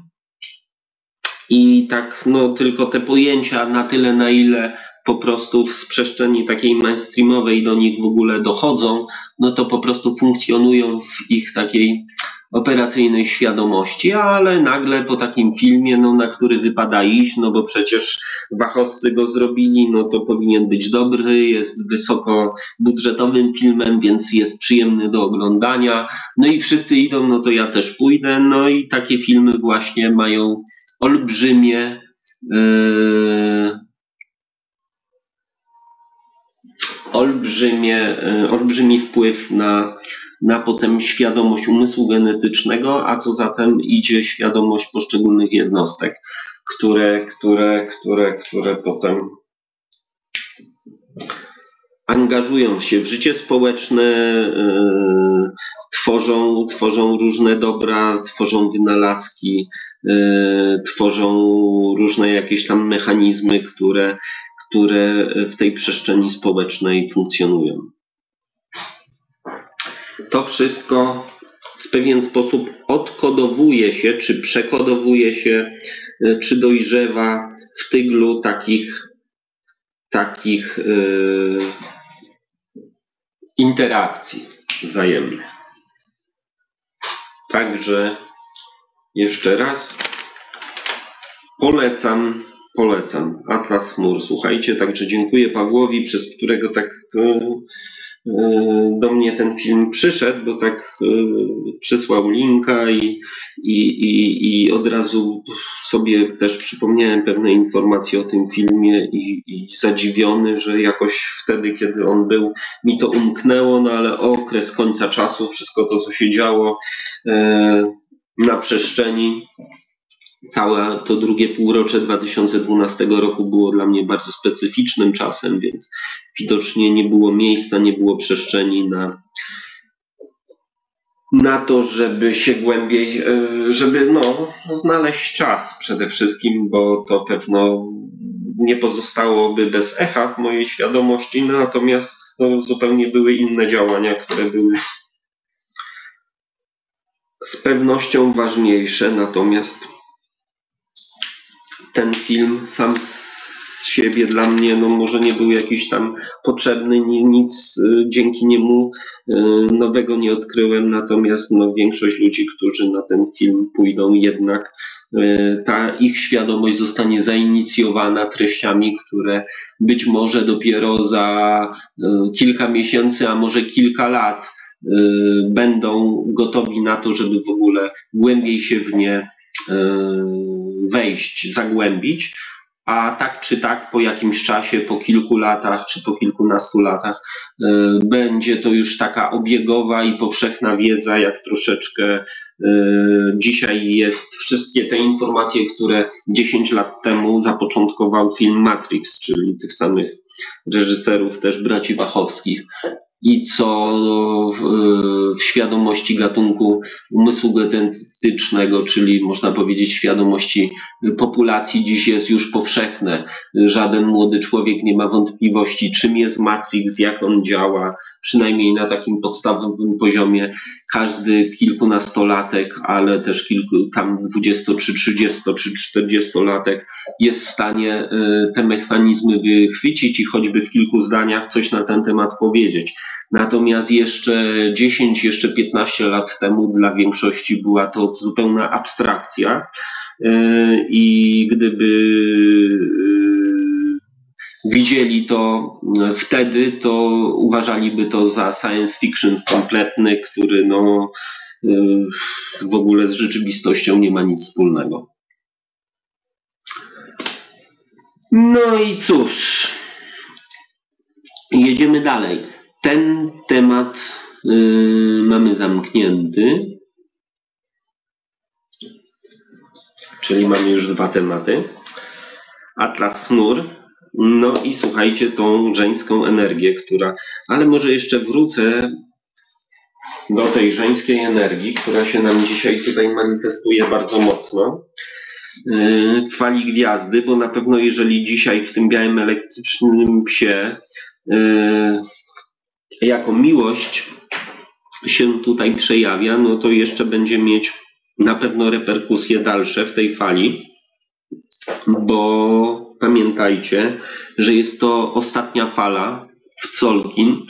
i tak no tylko te pojęcia na tyle, na ile po prostu w przestrzeni takiej mainstreamowej do nich w ogóle dochodzą, no to po prostu funkcjonują w ich takiej operacyjnej świadomości, ale nagle po takim filmie, no, na który wypada iść, no bo przecież Wachowscy go zrobili, no to powinien być dobry, jest wysokobudżetowym filmem, więc jest przyjemny do oglądania, no i wszyscy idą, no to ja też pójdę, no i takie filmy właśnie mają olbrzymie yy, olbrzymie, olbrzymi wpływ na, na potem świadomość umysłu genetycznego, a co za tym idzie świadomość poszczególnych jednostek, które, które, które, które potem angażują się w życie społeczne, yy, tworzą, tworzą różne dobra, tworzą wynalazki, yy, tworzą różne jakieś tam mechanizmy, które które w tej przestrzeni społecznej funkcjonują. To wszystko w pewien sposób odkodowuje się, czy przekodowuje się, czy dojrzewa w tyglu takich, takich yy, interakcji wzajemnych. Także jeszcze raz polecam Polecam. Atlas chmur. Słuchajcie, także dziękuję Pawłowi, przez którego tak yy, do mnie ten film przyszedł, bo tak yy, przysłał linka i, i, i, i od razu sobie też przypomniałem pewne informacje o tym filmie i, i zadziwiony, że jakoś wtedy, kiedy on był, mi to umknęło, no ale okres końca czasu, wszystko to, co się działo yy, na przestrzeni, całe to drugie półrocze dwa tysiące dwunastego roku było dla mnie bardzo specyficznym czasem, więc widocznie nie było miejsca, nie było przestrzeni na, na to, żeby się głębiej, żeby no, znaleźć czas przede wszystkim, bo to pewno nie pozostałoby bez echa w mojej świadomości, natomiast no, zupełnie były inne działania, które były z pewnością ważniejsze, natomiast ten film sam z siebie dla mnie, no może nie był jakiś tam potrzebny, nic dzięki niemu nowego nie odkryłem, natomiast no, większość ludzi, którzy na ten film pójdą, jednak ta ich świadomość zostanie zainicjowana treściami, które być może dopiero za kilka miesięcy, a może kilka lat będą gotowi na to, żeby w ogóle głębiej się w nie wejść, zagłębić, a tak czy tak po jakimś czasie, po kilku latach czy po kilkunastu latach będzie to już taka obiegowa i powszechna wiedza, jak troszeczkę dzisiaj jest wszystkie te informacje, które dziesięć lat temu zapoczątkował film Matrix, czyli tych samych reżyserów, też braci Wachowskich. i co w świadomości gatunku umysłu genetycznego, czyli można powiedzieć świadomości populacji, dziś jest już powszechne. Żaden młody człowiek nie ma wątpliwości, czym jest Matrix, jak on działa, przynajmniej na takim podstawowym poziomie. Każdy kilkunastolatek, ale też kilku, tam dwudziesto, czy trzydziesto, czy czterdziestolatek jest w stanie te mechanizmy wychwycić i choćby w kilku zdaniach coś na ten temat powiedzieć. Natomiast jeszcze dziesięć, jeszcze piętnaście lat temu dla większości była to zupełna abstrakcja i gdyby widzieli to wtedy, to uważaliby to za science fiction kompletny, który no w ogóle z rzeczywistością nie ma nic wspólnego. No i cóż, jedziemy dalej. Ten temat yy, mamy zamknięty, czyli mamy już dwa tematy. Atlas chmur, no i słuchajcie, tą żeńską energię, która... Ale może jeszcze wrócę do tej żeńskiej energii, która się nam dzisiaj tutaj manifestuje bardzo mocno yy, w fali gwiazdy, bo na pewno jeżeli dzisiaj w tym białym elektrycznym psie yy, jako miłość się tutaj przejawia, no to jeszcze będzie mieć na pewno reperkusje dalsze w tej fali, bo pamiętajcie, że jest to ostatnia fala w Tzolk'in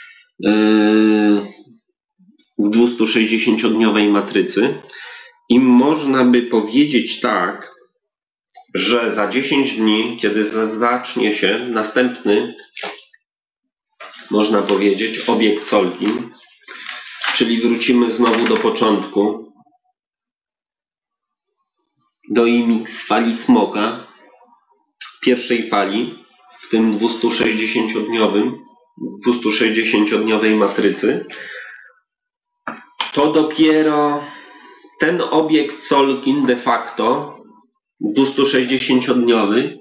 w dwieście-sześćdziesięciodniowej matrycy i można by powiedzieć tak, że za dziesięć dni, kiedy zacznie się następny, można powiedzieć, obieg Tzolk'in, czyli wrócimy znowu do początku, do imix fali smoka, pierwszej fali, w tym dwieście-sześćdziesięciodniowym, dwieście-sześćdziesięciodniowej matrycy, to dopiero ten obieg Tzolk'in de facto, dwieście-sześćdziesięciodniowy,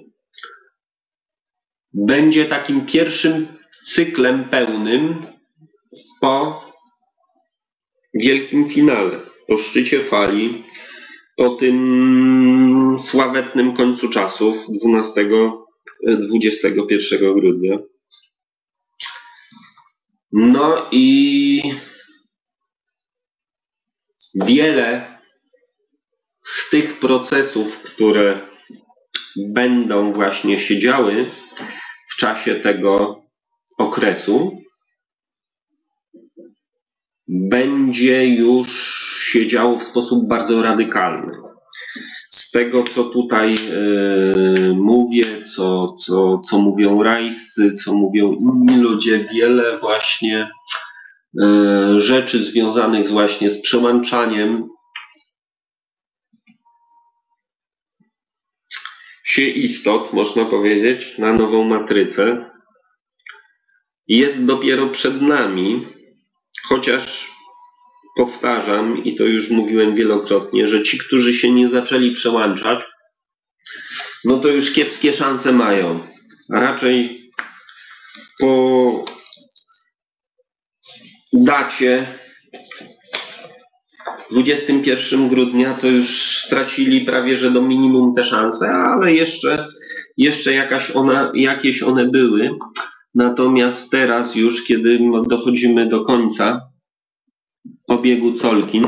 będzie takim pierwszym cyklem pełnym po wielkim finale, po szczycie fali, po tym sławetnym końcu czasów dwunastego dwudziestego pierwszego grudnia. No i wiele z tych procesów, które będą właśnie się działy w czasie tego okresu, będzie już się działo w sposób bardzo radykalny. Z tego, co tutaj yy, mówię, co, co, co mówią rajscy, co mówią inni ludzie, wiele właśnie yy, rzeczy związanych właśnie z przełączaniem się istot, można powiedzieć, na nową matrycę jest dopiero przed nami, chociaż powtarzam, i to już mówiłem wielokrotnie, że ci, którzy się nie zaczęli przełączać, no to już kiepskie szanse mają. A raczej po dacie dwudziestego pierwszego grudnia to już stracili prawie że do minimum te szanse, ale jeszcze, jeszcze jakaś ona, jakieś one były. Natomiast teraz już, kiedy dochodzimy do końca obiegu Tzolk'in,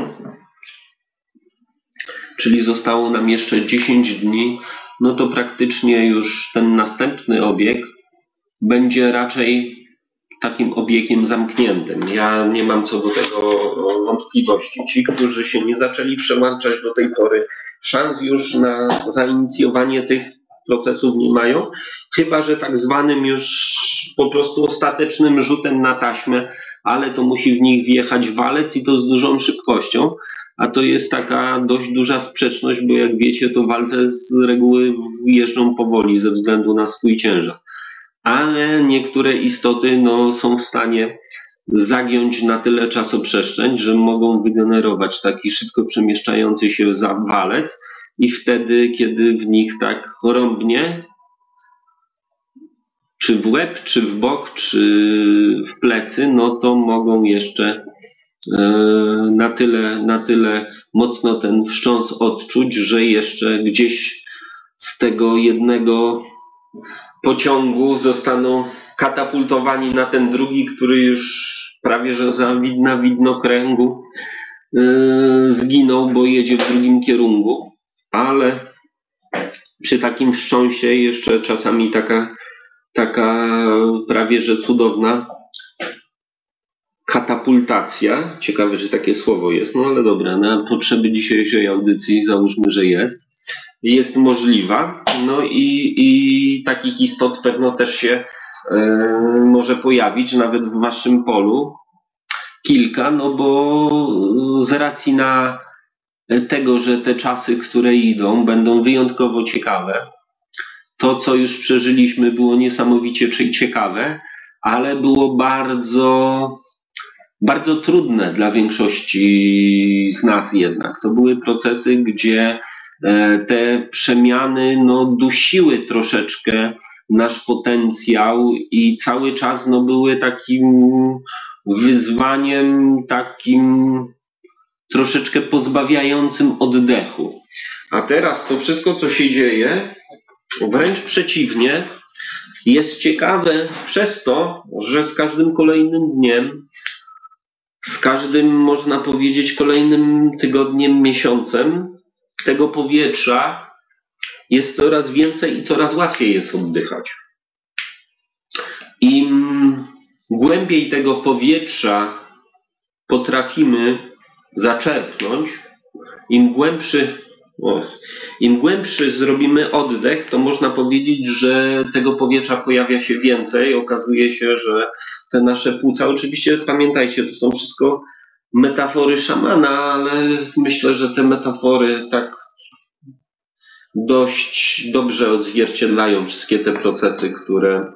czyli zostało nam jeszcze dziesięć dni, no to praktycznie już ten następny obieg będzie raczej takim obiegiem zamkniętym. Ja nie mam co do tego wątpliwości. Ci, którzy się nie zaczęli przełączać do tej pory, szans już na zainicjowanie tych procesów nie mają, chyba że tak zwanym już po prostu ostatecznym rzutem na taśmę, ale to musi w nich wjechać walec i to z dużą szybkością, a to jest taka dość duża sprzeczność, bo jak wiecie, to walce z reguły jeżdżą powoli ze względu na swój ciężar. Ale niektóre istoty no, są w stanie zagiąć na tyle czasoprzestrzeń, że mogą wygenerować taki szybko przemieszczający się walec i wtedy, kiedy w nich tak rąbnie, czy w łeb, czy w bok, czy w plecy, no to mogą jeszcze na tyle, na tyle mocno ten wstrząs odczuć, że jeszcze gdzieś z tego jednego pociągu zostaną katapultowani na ten drugi, który już prawie że za na widnokręgu yy, zginął, bo jedzie w drugim kierunku. Ale przy takim wstrząsie jeszcze czasami taka, taka prawie że cudowna katapultacja, ciekawe, że takie słowo jest, no ale dobra, na potrzeby dzisiejszej audycji załóżmy, że jest, jest możliwa, no i, i takich istot pewno też się e, może pojawić nawet w waszym polu kilka, no bo z racji na tego, że te czasy, które idą, będą wyjątkowo ciekawe, to co już przeżyliśmy było niesamowicie ciekawe, ale było bardzo bardzo trudne dla większości z nas jednak. To były procesy, gdzie te przemiany no, dusiły troszeczkę nasz potencjał i cały czas no, były takim wyzwaniem, takim troszeczkę pozbawiającym oddechu. A teraz to wszystko, co się dzieje, wręcz przeciwnie, jest ciekawe przez to, że z każdym kolejnym dniem, z każdym, można powiedzieć, kolejnym tygodniem, miesiącem tego powietrza jest coraz więcej i coraz łatwiej jest oddychać. Im głębiej tego powietrza potrafimy zaczerpnąć, im głębszy, o, im głębszy zrobimy oddech, to można powiedzieć, że tego powietrza pojawia się więcej. Okazuje się, że te nasze płuca, oczywiście pamiętajcie, to są wszystko metafory szamana, ale myślę, że te metafory tak dość dobrze odzwierciedlają wszystkie te procesy, które,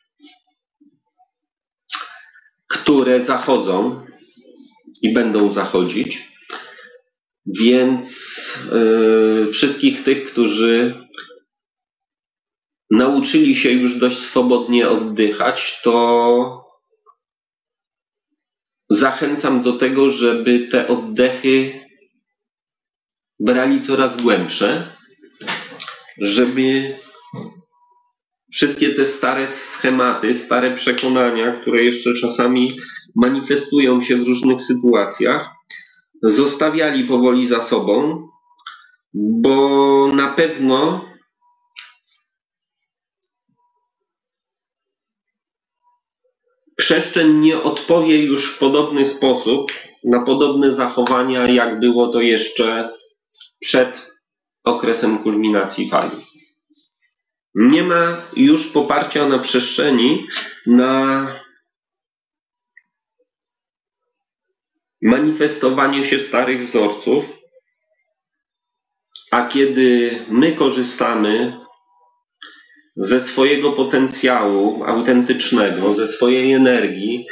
które zachodzą i będą zachodzić. Więc yy, wszystkich tych, którzy nauczyli się już dość swobodnie oddychać, to zachęcam do tego, żeby te oddechy brali coraz głębsze, żeby wszystkie te stare schematy, stare przekonania, które jeszcze czasami manifestują się w różnych sytuacjach, zostawiali powoli za sobą, bo na pewno przestrzeń nie odpowie już w podobny sposób na podobne zachowania, jak było to jeszcze przed okresem kulminacji fali. Nie ma już poparcia na przestrzeni na manifestowanie się starych wzorców, a kiedy my korzystamy ze swojego potencjału autentycznego, ze swojej energii,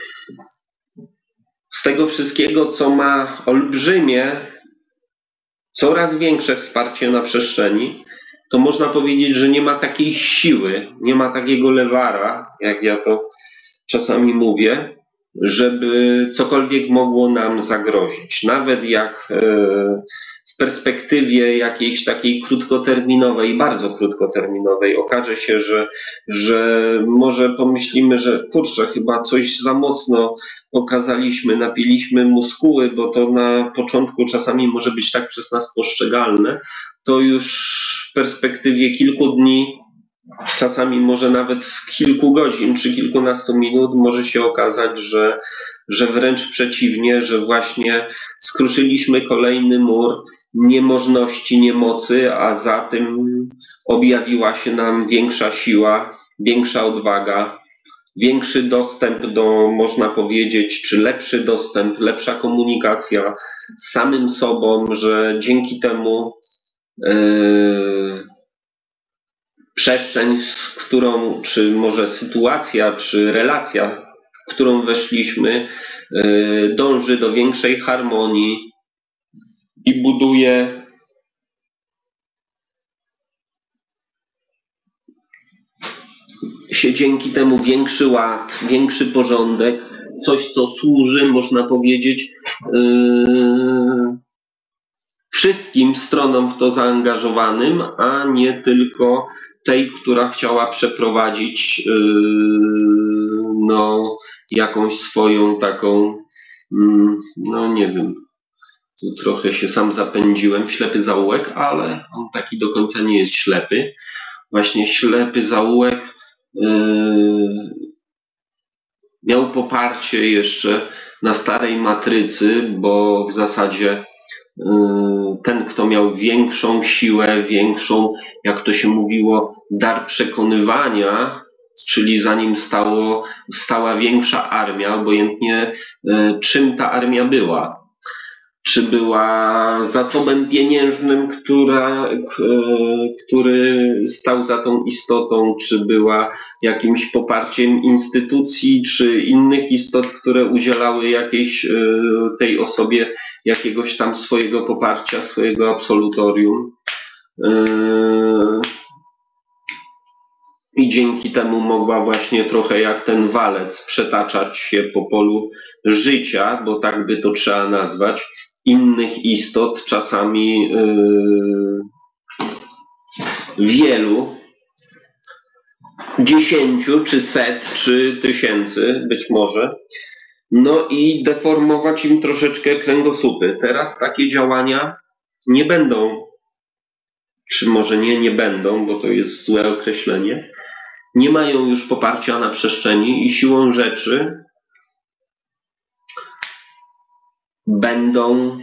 z tego wszystkiego, co ma olbrzymie, coraz większe wsparcie na przestrzeni, to można powiedzieć, że nie ma takiej siły, nie ma takiego lewara, jak ja to czasami mówię, żeby cokolwiek mogło nam zagrozić. Nawet jak w perspektywie jakiejś takiej krótkoterminowej, bardzo krótkoterminowej okaże się, że, że może pomyślimy, że kurczę, chyba coś za mocno pokazaliśmy, napiliśmy muskuły, bo to na początku czasami może być tak przez nas postrzegalne, to już w perspektywie kilku dni, czasami może nawet kilku godzin czy kilkunastu minut może się okazać, że, że wręcz przeciwnie, że właśnie skruszyliśmy kolejny mur niemożności, niemocy, a za tym objawiła się nam większa siła, większa odwaga, większy dostęp do, można powiedzieć, czy lepszy dostęp, lepsza komunikacja z samym sobą, że dzięki temu yy, przestrzeń, z którą, czy może sytuacja, czy relacja, w którą weszliśmy, yy, dąży do większej harmonii i buduje się dzięki temu większy ład, większy porządek, coś co służy, można powiedzieć, yy, wszystkim stronom w to zaangażowanym, a nie tylko tej, która chciała przeprowadzić yy, no, jakąś swoją taką, yy, no nie wiem, tu trochę się sam zapędziłem w ślepy zaułek, ale on taki do końca nie jest ślepy. Właśnie ślepy zaułek yy, miał poparcie jeszcze na starej matrycy, bo w zasadzie ten, kto miał większą siłę, większą, jak to się mówiło, dar przekonywania, czyli za nim stało, stała większa armia, obojętnie czym ta armia była. Czy była zasobem pieniężnym, która, który stał za tą istotą, czy była jakimś poparciem instytucji, czy innych istot, które udzielały jakiejś tej osobie jakiegoś tam swojego poparcia, swojego absolutorium. I dzięki temu mogła właśnie trochę jak ten walec przetaczać się po polu życia, bo tak by to trzeba nazwać, innych istot, czasami yy, wielu, dziesięciu, czy set, czy tysięcy być może, no i deformować im troszeczkę kręgosłupy. Teraz takie działania nie będą, czy może nie, nie będą, bo to jest złe określenie, nie mają już poparcia na przestrzeni i siłą rzeczy będą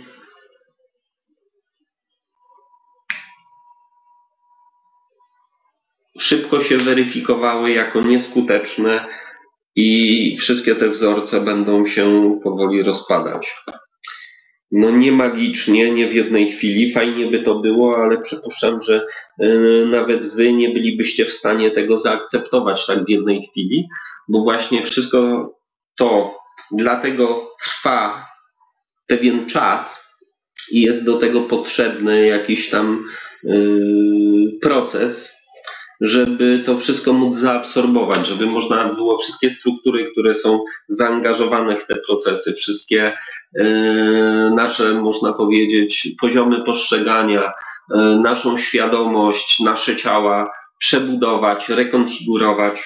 szybko się weryfikowały jako nieskuteczne i wszystkie te wzorce będą się powoli rozpadać. No nie magicznie, nie w jednej chwili, fajnie by to było, ale przypuszczam, że yy, nawet wy nie bylibyście w stanie tego zaakceptować tak w jednej chwili, bo właśnie wszystko to dlatego trwa pewien czas i jest do tego potrzebny jakiś tam yy, proces, żeby to wszystko móc zaabsorbować, żeby można było wszystkie struktury, które są zaangażowane w te procesy, wszystkie yy, nasze, można powiedzieć, poziomy postrzegania, yy, naszą świadomość, nasze ciała przebudować, rekonfigurować,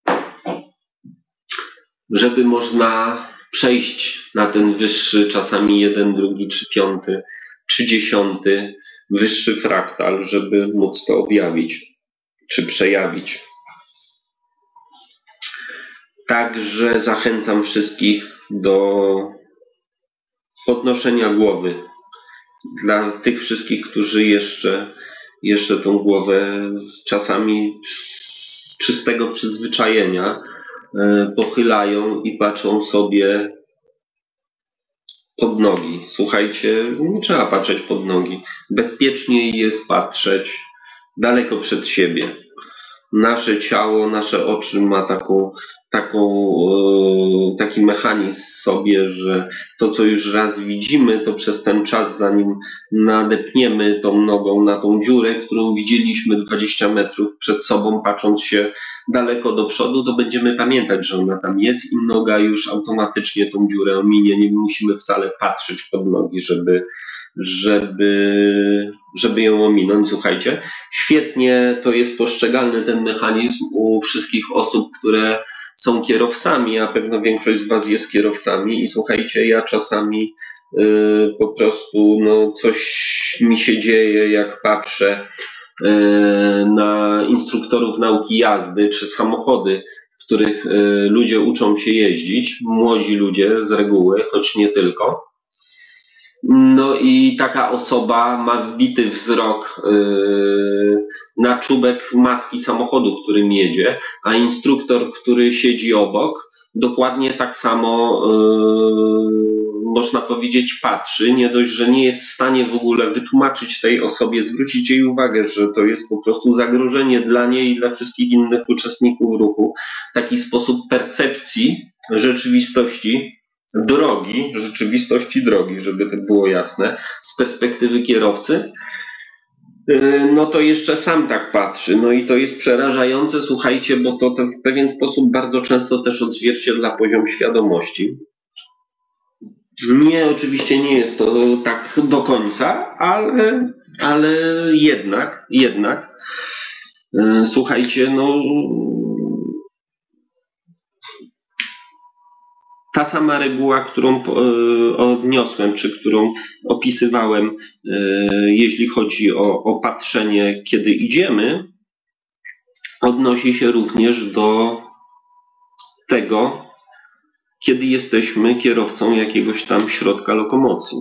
żeby można przejść na ten wyższy, czasami jeden, drugi, czy piąty, czy dziesiąty, wyższy fraktal, żeby móc to objawić czy przejawić. Także zachęcam wszystkich do podnoszenia głowy. Dla tych wszystkich, którzy jeszcze, jeszcze tą głowę czasami z czystego przyzwyczajenia pochylają i patrzą sobie pod nogi. Słuchajcie, nie trzeba patrzeć pod nogi. Bezpieczniej jest patrzeć daleko przed siebie. Nasze ciało, nasze oczy ma taką, taką, e, taki mechanizm w sobie, że to, co już raz widzimy, to przez ten czas, zanim nadepniemy tą nogą na tą dziurę, którą widzieliśmy dwadzieścia metrów przed sobą, patrząc się daleko do przodu, to będziemy pamiętać, że ona tam jest i noga już automatycznie tą dziurę ominie. Nie musimy wcale patrzeć pod nogi, żeby żeby, żeby ją ominąć. Słuchajcie, świetnie to jest postrzegalny ten mechanizm u wszystkich osób, które są kierowcami, a pewno większość z was jest kierowcami i słuchajcie, ja czasami yy, po prostu no, coś mi się dzieje, jak patrzę yy, na instruktorów nauki jazdy czy samochody, w których yy, ludzie uczą się jeździć, młodzi ludzie z reguły, choć nie tylko. No i taka osoba ma wbity wzrok yy, na czubek maski samochodu, którym jedzie, a instruktor, który siedzi obok, dokładnie tak samo yy, można powiedzieć patrzy. Nie dość, że nie jest w stanie w ogóle wytłumaczyć tej osobie, zwrócić jej uwagę, że to jest po prostu zagrożenie dla niej i dla wszystkich innych uczestników ruchu. Taki sposób percepcji rzeczywistości drogi, rzeczywistości drogi, żeby to było jasne, z perspektywy kierowcy, no to jeszcze sam tak patrzy. No i to jest przerażające, słuchajcie, bo to, to w pewien sposób bardzo często też odzwierciedla poziom świadomości. Nie, oczywiście nie jest to tak do końca, ale, ale jednak, jednak, słuchajcie, no ta sama reguła, którą odniosłem, czy którą opisywałem, jeśli chodzi o, o patrzenie, kiedy idziemy, odnosi się również do tego, kiedy jesteśmy kierowcą jakiegoś tam środka lokomocji.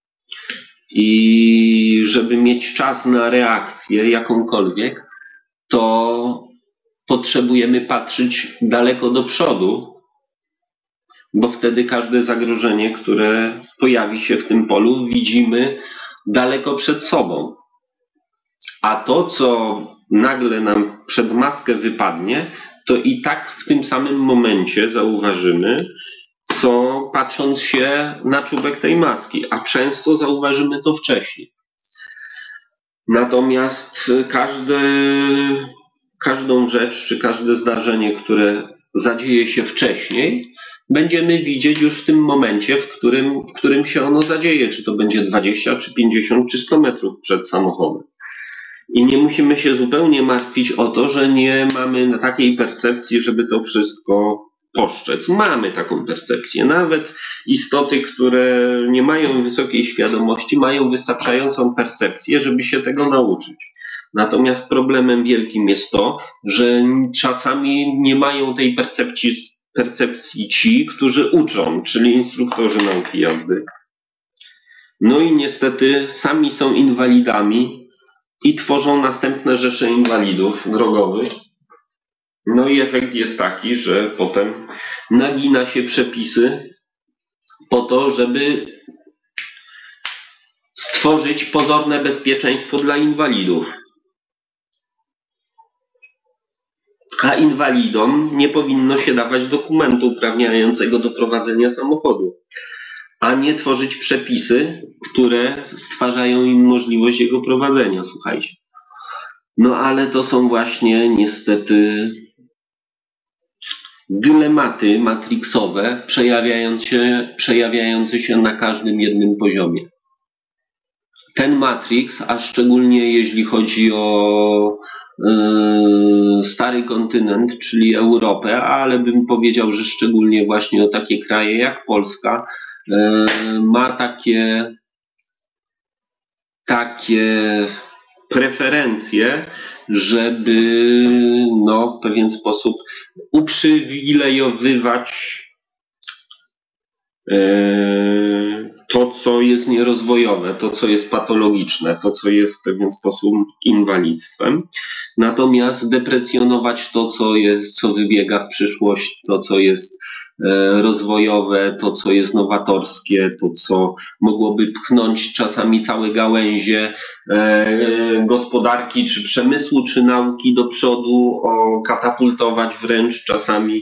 I żeby mieć czas na reakcję jakąkolwiek, to potrzebujemy patrzeć daleko do przodu, bo wtedy każde zagrożenie, które pojawi się w tym polu, widzimy daleko przed sobą. A to, co nagle nam przed maskę wypadnie, to i tak w tym samym momencie zauważymy, co patrząc się na czubek tej maski, a często zauważymy to wcześniej. Natomiast każde, każdą rzecz, czy każde zdarzenie, które zadzieje się wcześniej, będziemy widzieć już w tym momencie, w którym, w którym się ono zadzieje, czy to będzie dwadzieścia, czy pięćdziesiąt, czy sto metrów przed samochodem. I nie musimy się zupełnie martwić o to, że nie mamy takiej percepcji, żeby to wszystko postrzec. Mamy taką percepcję. Nawet istoty, które nie mają wysokiej świadomości, mają wystarczającą percepcję, żeby się tego nauczyć. Natomiast problemem wielkim jest to, że czasami nie mają tej percepcji, percepcji ci, którzy uczą, czyli instruktorzy nauki jazdy. No i niestety sami są inwalidami i tworzą następne rzesze inwalidów drogowych. No i efekt jest taki, że potem nagina się przepisy po to, żeby stworzyć pozorne bezpieczeństwo dla inwalidów. A inwalidom nie powinno się dawać dokumentu uprawniającego do prowadzenia samochodu, a nie tworzyć przepisy, które stwarzają im możliwość jego prowadzenia, słuchajcie. No ale to są właśnie niestety dylematy matrixowe, przejawiające się, przejawiające się na każdym jednym poziomie. Ten Matrix, a szczególnie jeśli chodzi o yy, stary kontynent, czyli Europę, ale bym powiedział, że szczególnie właśnie o takie kraje jak Polska, yy, ma takie, takie preferencje, żeby no, w pewien sposób uprzywilejowywać yy, to, co jest nierozwojowe, to, co jest patologiczne, to, co jest w pewien sposób inwalidztwem. Natomiast deprecjonować to, co jest, co wybiega w przyszłość, to, co jest e, rozwojowe, to, co jest nowatorskie, to, co mogłoby pchnąć czasami całe gałęzie e, gospodarki, czy przemysłu, czy nauki do przodu, o, katapultować wręcz czasami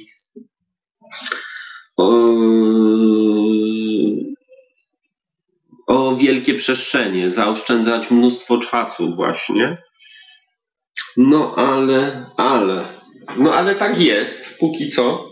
o, o wielkie przestrzenie, zaoszczędzać mnóstwo czasu właśnie. No ale, ale, no ale tak jest, póki co.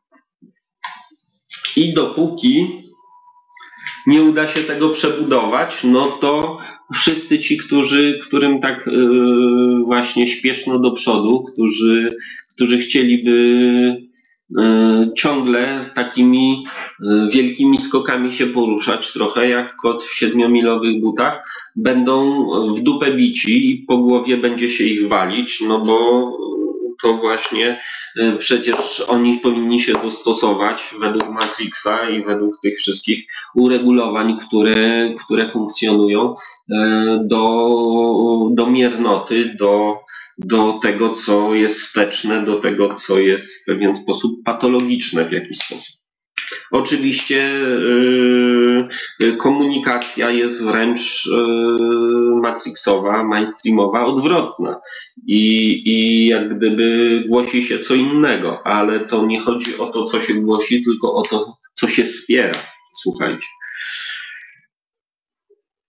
I dopóki nie uda się tego przebudować, no to wszyscy ci, którzy, którym tak yy, właśnie śpieszno do przodu, którzy, którzy chcieliby ciągle takimi wielkimi skokami się poruszać, trochę jak kot w siedmiomilowych butach, będą w dupę bici i po głowie będzie się ich walić, no bo to właśnie przecież oni powinni się dostosować według Matrixa i według tych wszystkich uregulowań, które, które funkcjonują do, do miernoty, do do tego, co jest wsteczne, do tego, co jest w pewien sposób patologiczne w jakiś sposób. Oczywiście yy, komunikacja jest wręcz yy, matrixowa, mainstreamowa, odwrotna I, i jak gdyby głosi się co innego, ale to nie chodzi o to, co się głosi, tylko o to, co się wspiera. Słuchajcie.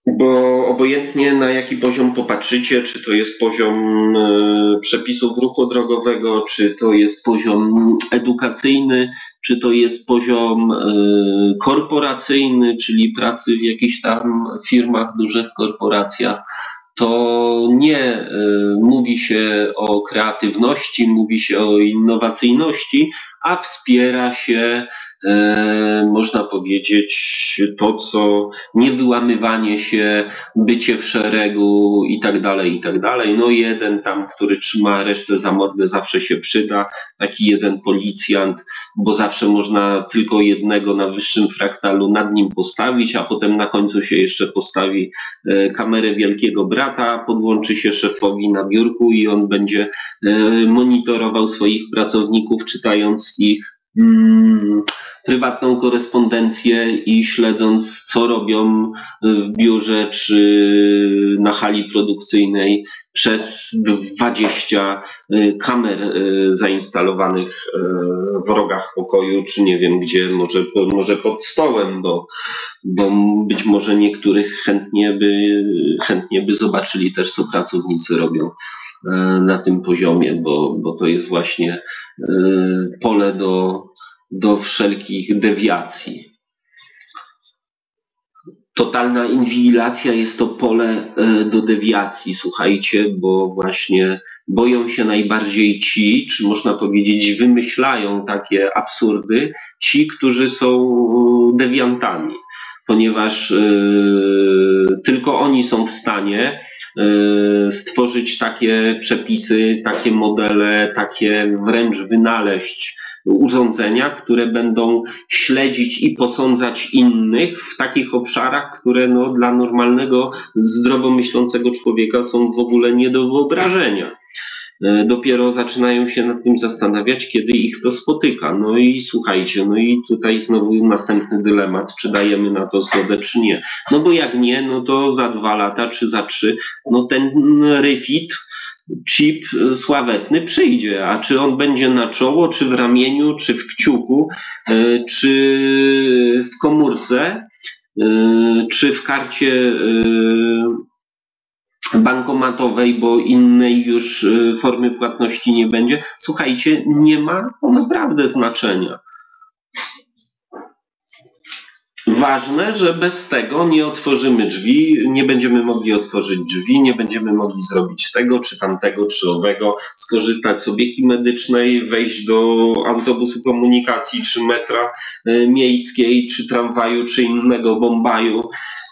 Bo obojętnie na jaki poziom popatrzycie, czy to jest poziom e, przepisów ruchu drogowego, czy to jest poziom edukacyjny, czy to jest poziom e, korporacyjny, czyli pracy w jakichś tam firmach, dużych korporacjach, to nie e, mówi się o kreatywności, mówi się o innowacyjności, a wspiera się, e, można powiedzieć, to, co niewyłamywanie się, bycie w szeregu i tak dalej, i tak dalej. No jeden tam, który trzyma resztę za mordę, zawsze się przyda, taki jeden policjant, bo zawsze można tylko jednego na wyższym fraktalu nad nim postawić, a potem na końcu się jeszcze postawi e, kamerę wielkiego brata, podłączy się szefowi na biurku i on będzie e, monitorował swoich pracowników, czytając ich mm, prywatną korespondencję i śledząc, co robią w biurze czy na hali produkcyjnej przez dwadzieścia kamer zainstalowanych w rogach pokoju, czy nie wiem gdzie, może, może pod stołem, bo, bo być może niektórych chętnie by, chętnie by zobaczyli też, co pracownicy robią na tym poziomie, bo, bo to jest właśnie pole do do wszelkich dewiacji. Totalna inwigilacja jest to pole do dewiacji, słuchajcie, bo właśnie boją się najbardziej ci, czy można powiedzieć wymyślają takie absurdy, ci, którzy są dewiantami, ponieważ yy, tylko oni są w stanie yy, stworzyć takie przepisy, takie modele, takie wręcz wynaleźć urządzenia, które będą śledzić i posądzać innych w takich obszarach, które no, dla normalnego, zdrowo myślącego człowieka są w ogóle nie do wyobrażenia. Dopiero zaczynają się nad tym zastanawiać, kiedy ich to spotyka. No i słuchajcie, no i tutaj znowu następny dylemat, czy dajemy na to zgodę, czy nie. No bo jak nie, no to za dwa lata, czy za trzy, no ten refit, chip sławetny przyjdzie, a czy on będzie na czoło, czy w ramieniu, czy w kciuku, czy w komórce, czy w karcie bankomatowej, bo innej już formy płatności nie będzie. Słuchajcie, nie ma to naprawdę znaczenia. Ważne, że bez tego nie otworzymy drzwi, nie będziemy mogli otworzyć drzwi, nie będziemy mogli zrobić tego, czy tamtego, czy owego, skorzystać z opieki medycznej, wejść do autobusu komunikacji, czy metra miejskiej, czy tramwaju, czy innego bombaju,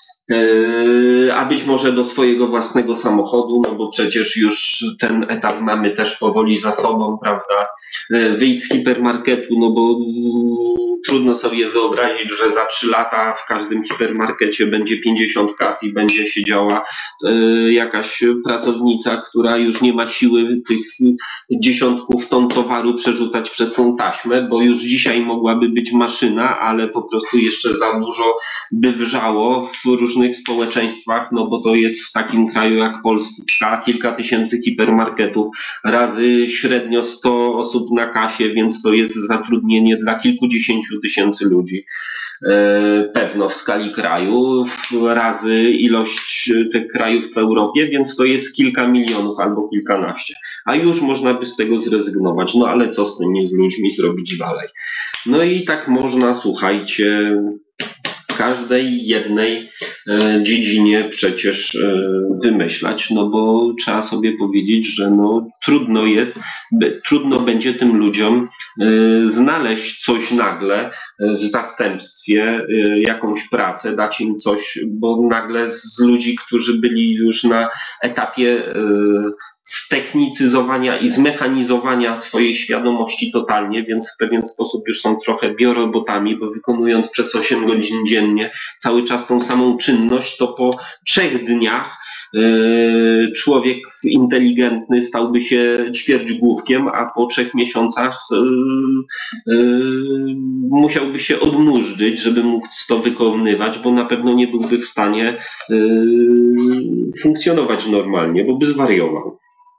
a być może do swojego własnego samochodu, no bo przecież już ten etap mamy też powoli za sobą, prawda? Wyjść z hipermarketu, no bo trudno sobie wyobrazić, że za trzy lata w każdym hipermarkecie będzie pięćdziesiąt kas i będzie siedziała jakaś pracownica, która już nie ma siły tych dziesiątków ton towaru przerzucać przez tą taśmę, bo już dzisiaj mogłaby być maszyna, ale po prostu jeszcze za dużo by wrzało w różnych społeczeństwach, no bo to jest w takim kraju jak Polska kilka tysięcy hipermarketów, razy średnio sto osób na kasie, więc to jest zatrudnienie dla kilkudziesięciu tysięcy ludzi. Pewno w skali kraju, razy ilość tych krajów w Europie, więc to jest kilka milionów albo kilkanaście. A już można by z tego zrezygnować. No ale co z tymi z ludźmi zrobić dalej? No i tak można, słuchajcie, w każdej jednej e, dziedzinie przecież e, wymyślać, no bo trzeba sobie powiedzieć, że no trudno jest, by, trudno będzie tym ludziom e, znaleźć coś nagle w zastępstwie, e, jakąś pracę, dać im coś, bo nagle z ludzi, którzy byli już na etapie e, ztechnicyzowania i zmechanizowania swojej świadomości totalnie, więc w pewien sposób już są trochę biorobotami, bo wykonując przez osiem godzin dziennie cały czas tą samą czynność, to po trzech dniach yy, człowiek inteligentny stałby się ćwierćgłówkiem, a po trzech miesiącach yy, yy, musiałby się odmurzyć, żeby móc to wykonywać, bo na pewno nie byłby w stanie yy, funkcjonować normalnie, bo by zwariował.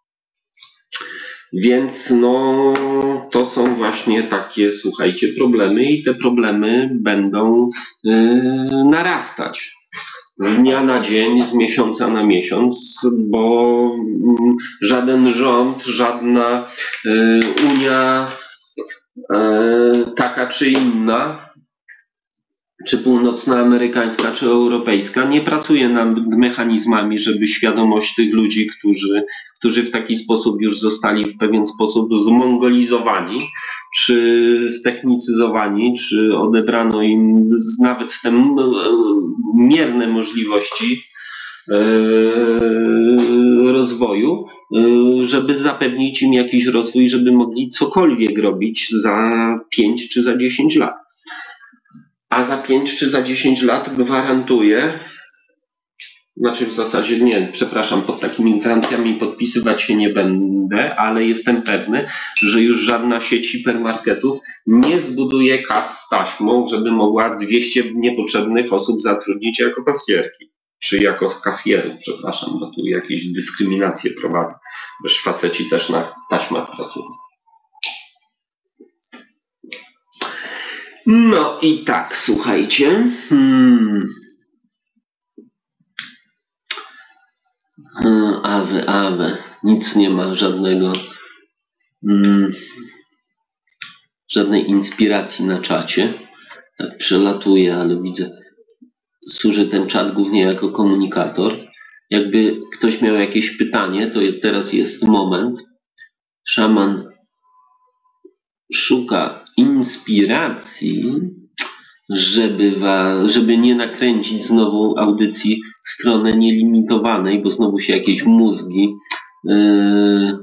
Więc no to są właśnie takie, słuchajcie, problemy i te problemy będą yy, narastać. z dnia na dzień, z miesiąca na miesiąc, bo żaden rząd, żadna y, Unia y, taka czy inna, czy północnoamerykańska, czy europejska, nie pracuje nad mechanizmami, żeby świadomość tych ludzi, którzy, którzy w taki sposób już zostali w pewien sposób zmongolizowani, czy ztechnicyzowani, czy odebrano im nawet te mierne możliwości rozwoju, żeby zapewnić im jakiś rozwój, żeby mogli cokolwiek robić za pięć czy za dziesięć lat. A za pięć czy za dziesięć lat gwarantuję, znaczy w zasadzie nie, przepraszam, pod takimi gwarancjami podpisywać się nie będę, ale jestem pewny, że już żadna sieć hipermarketów nie zbuduje kas z taśmą, żeby mogła dwieście niepotrzebnych osób zatrudnić jako kasjerki. Czy jako kasjerów, przepraszam, bo tu jakieś dyskryminacje prowadzę, bo faceci też na taśmach pracują. No i tak, słuchajcie. Hmm. Awe, awe. Nic nie ma, żadnego hmm, żadnej inspiracji na czacie. Tak przelatuje, ale widzę, służy ten czat głównie jako komunikator. Jakby ktoś miał jakieś pytanie, to teraz jest moment. Szaman szuka inspiracji, żeby, wa, żeby nie nakręcić znowu audycji w stronę nielimitowanej, bo znowu się jakieś mózgi. Yy...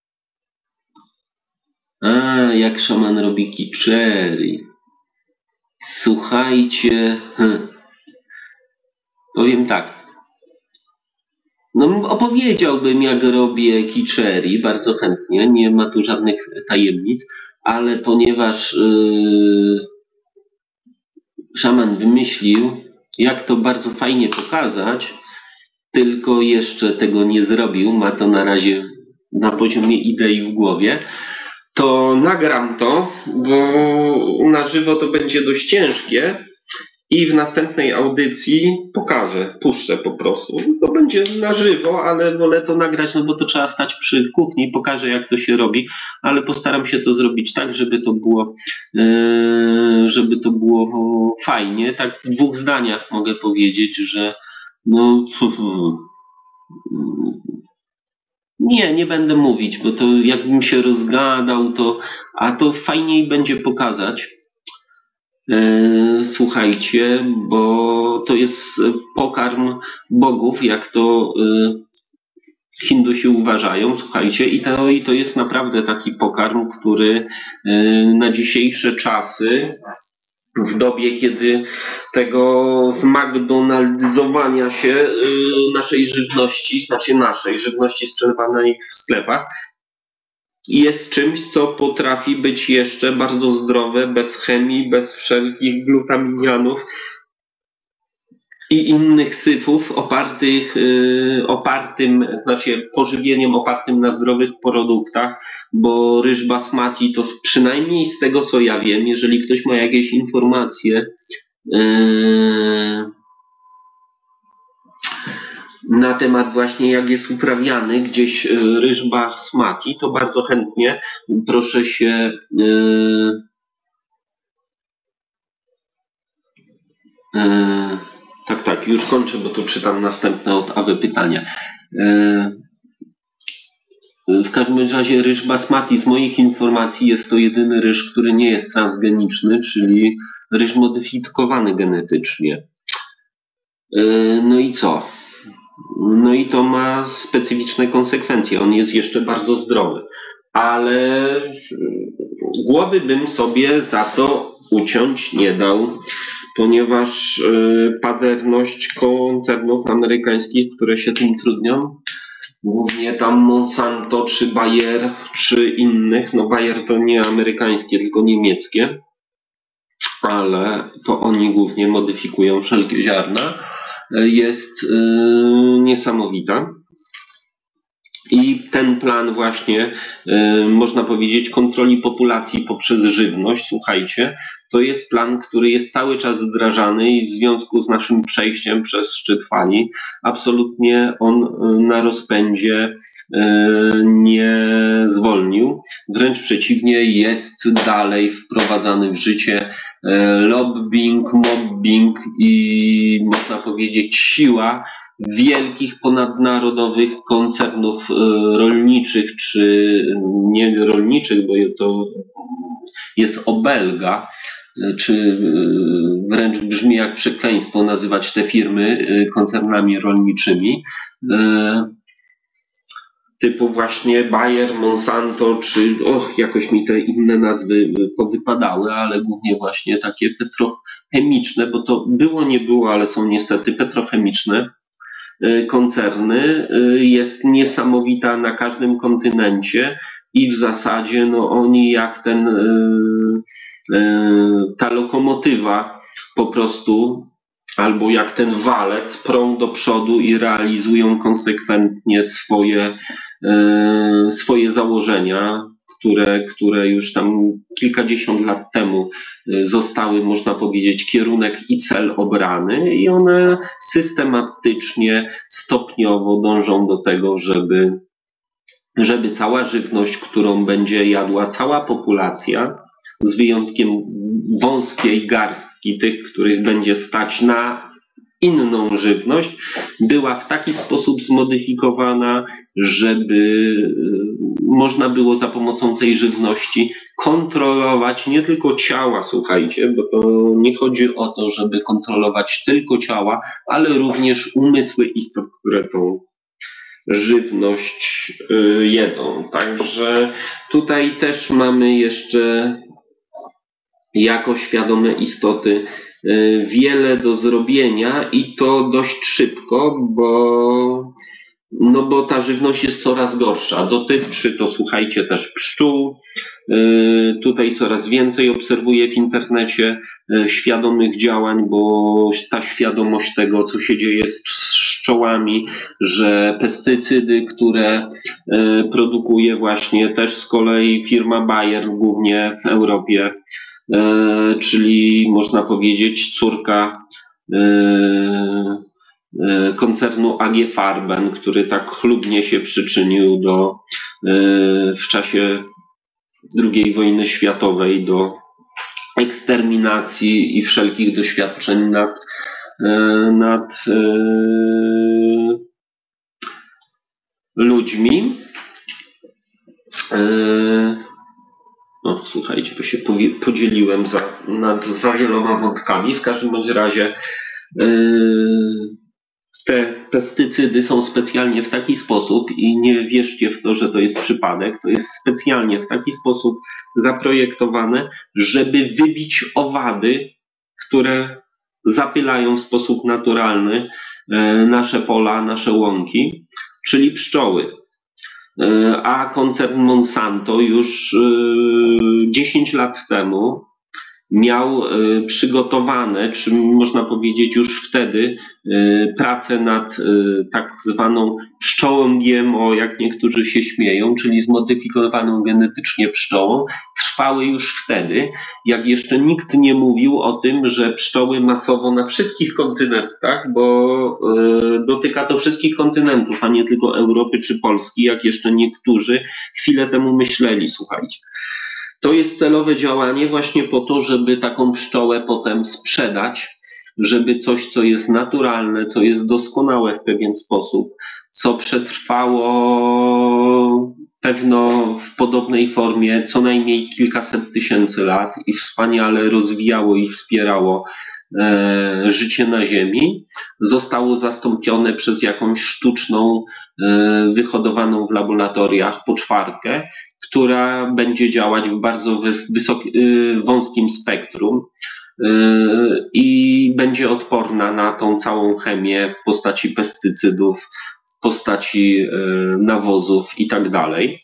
A, jak szaman robi kiczery. Słuchajcie, hm. powiem tak. No, opowiedziałbym, jak robię kiczery, bardzo chętnie, nie ma tu żadnych tajemnic, ale ponieważ yy, szaman wymyślił, jak to bardzo fajnie pokazać, tylko jeszcze tego nie zrobił, ma to na razie na poziomie idei w głowie, to nagram to, bo na żywo to będzie dość ciężkie i w następnej audycji pokażę, puszczę po prostu. To będzie na żywo, ale wolę to nagrać, no bo to trzeba stać przy kuchni, pokażę, jak to się robi, ale postaram się to zrobić tak, żeby to było, yy, żeby to było fajnie. Tak w dwóch zdaniach mogę powiedzieć, że no nie, nie będę mówić, bo to jakbym się rozgadał, to a to fajniej będzie pokazać. Słuchajcie, bo to jest pokarm bogów, jak to Hindusi uważają, słuchajcie, i to, i to jest naprawdę taki pokarm, który na dzisiejsze czasy, w dobie, kiedy tego zmcdonaldyzowania się naszej żywności, znaczy naszej żywności sprzedawanej w sklepach, jest czymś, co potrafi być jeszcze bardzo zdrowe, bez chemii, bez wszelkich glutaminianów i innych syfów, opartych, yy, opartym, znaczy pożywieniem opartym na zdrowych produktach, bo ryż basmati to przynajmniej z tego, co ja wiem, jeżeli ktoś ma jakieś informacje yy, na temat właśnie, jak jest uprawiany gdzieś ryż basmati, to bardzo chętnie proszę się yy, yy, tak, tak, już kończę, bo tu czytam następne od Awy pytania. Yy, w każdym razie ryż basmati, z moich informacji, jest to jedyny ryż, który nie jest transgeniczny, czyli ryż modyfikowany genetycznie. Yy, no i co? No i to ma specyficzne konsekwencje. On jest jeszcze bardzo zdrowy. Ale głowy bym sobie za to uciąć nie dał, ponieważ pazerność koncernów amerykańskich, które się tym trudnią, głównie tam Monsanto, czy Bayer, czy innych, no Bayer to nie amerykańskie, tylko niemieckie, ale to oni głównie modyfikują wszelkie ziarna, jest yy, niesamowita. I ten plan właśnie, y, można powiedzieć, kontroli populacji poprzez żywność, słuchajcie, to jest plan, który jest cały czas wdrażany i w związku z naszym przejściem przez szczyt fali, absolutnie on na rozpędzie y, nie zwolnił. Wręcz przeciwnie, jest dalej wprowadzany w życie y, lobbying, mobbing i można powiedzieć siła wielkich ponadnarodowych koncernów rolniczych, czy nie rolniczych, bo to jest obelga, czy wręcz brzmi jak przekleństwo nazywać te firmy koncernami rolniczymi, typu właśnie Bayer, Monsanto, czy och, jakoś mi te inne nazwy powypadały, ale głównie właśnie takie petrochemiczne, bo to było, nie było, ale są niestety petrochemiczne koncerny, jest niesamowita na każdym kontynencie i w zasadzie no oni jak ten ta lokomotywa po prostu albo jak ten walec prą do przodu i realizują konsekwentnie swoje swoje założenia, które, które już tam kilkadziesiąt lat temu zostały, można powiedzieć, kierunek i cel obrany i one systematycznie, stopniowo dążą do tego, żeby, żeby cała żywność, którą będzie jadła cała populacja, z wyjątkiem wąskiej garstki tych, których będzie stać na inną żywność, była w taki sposób zmodyfikowana, żeby można było za pomocą tej żywności kontrolować nie tylko ciała, słuchajcie, bo to nie chodzi o to, żeby kontrolować tylko ciała, ale również umysły istot, które tą żywność jedzą. Także tutaj też mamy jeszcze jako świadome istoty wiele do zrobienia i to dość szybko, bo, no bo ta żywność jest coraz gorsza. Dotyczy to, słuchajcie, też pszczół. Tutaj coraz więcej obserwuję w internecie świadomych działań, bo ta świadomość tego, co się dzieje z pszczołami, że pestycydy, które produkuje właśnie też z kolei firma Bayer, głównie w Europie, E, czyli można powiedzieć córka e, e, koncernu A G Farben, który tak chlubnie się przyczynił do e, w czasie drugiej wojny światowej do eksterminacji i wszelkich doświadczeń nad, e, nad e, ludźmi. E, No, słuchajcie, bo się podzieliłem za, nad, za wieloma wątkami. W każdym bądź razie yy, te pestycydy są specjalnie w taki sposób i nie wierzcie w to, że to jest przypadek. To jest specjalnie w taki sposób zaprojektowane, żeby wybić owady, które zapylają w sposób naturalny yy, nasze pola, nasze łąki, czyli pszczoły. A koncern Monsanto już dziesięć lat temu miał przygotowane, czy można powiedzieć już wtedy, pracę nad tak zwaną pszczołą G M O, jak niektórzy się śmieją, czyli zmodyfikowaną genetycznie pszczołą, trwały już wtedy, jak jeszcze nikt nie mówił o tym, że pszczoły masowo na wszystkich kontynentach, bo dotyka to wszystkich kontynentów, a nie tylko Europy czy Polski, jak jeszcze niektórzy chwilę temu myśleli, słuchajcie. To jest celowe działanie właśnie po to, żeby taką pszczołę potem sprzedać, żeby coś, co jest naturalne, co jest doskonałe w pewien sposób, co przetrwało pewno w podobnej formie co najmniej kilkaset tysięcy lat i wspaniale rozwijało i wspierało e, życie na Ziemi, zostało zastąpione przez jakąś sztuczną, e, wyhodowaną w laboratoriach poczwarkę, która będzie działać w bardzo wysoki, wąskim spektrum i będzie odporna na tą całą chemię w postaci pestycydów, w postaci nawozów i tak dalej.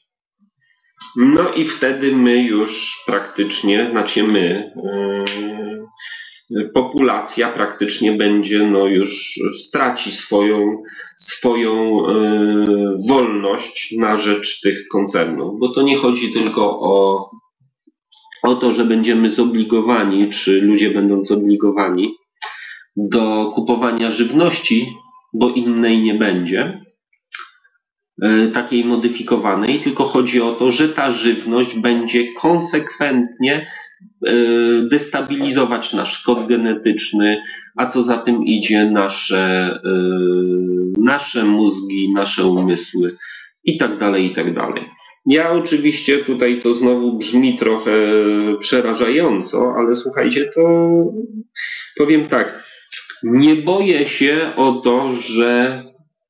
No i wtedy my już praktycznie, znaczy my, populacja praktycznie będzie, no już straci swoją, swoją yy, wolność na rzecz tych koncernów, bo to nie chodzi tylko o, o to, że będziemy zobligowani, czy ludzie będą zobligowani do kupowania żywności, bo innej nie będzie, takiej modyfikowanej, tylko chodzi o to, że ta żywność będzie konsekwentnie destabilizować nasz kod genetyczny, a co za tym idzie nasze, nasze mózgi, nasze umysły i tak dalej, i tak dalej. Ja oczywiście tutaj to znowu brzmi trochę przerażająco, ale słuchajcie, to powiem tak, nie boję się o to, że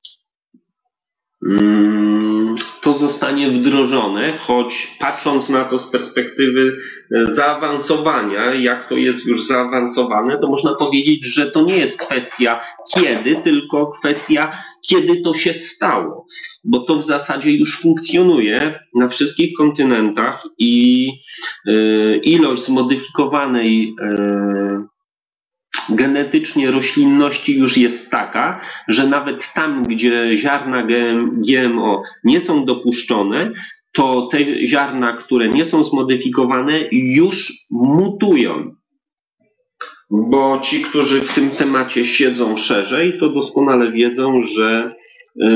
to zostanie wdrożone, choć patrząc na to z perspektywy zaawansowania, jak to jest już zaawansowane, to można powiedzieć, że to nie jest kwestia kiedy, tylko kwestia kiedy to się stało, bo to w zasadzie już funkcjonuje na wszystkich kontynentach i ilość zmodyfikowanej genetycznie roślinności już jest taka, że nawet tam, gdzie ziarna G M O nie są dopuszczone, to te ziarna, które nie są zmodyfikowane, już mutują. Bo ci, którzy w tym temacie siedzą szerzej, to doskonale wiedzą, że yy,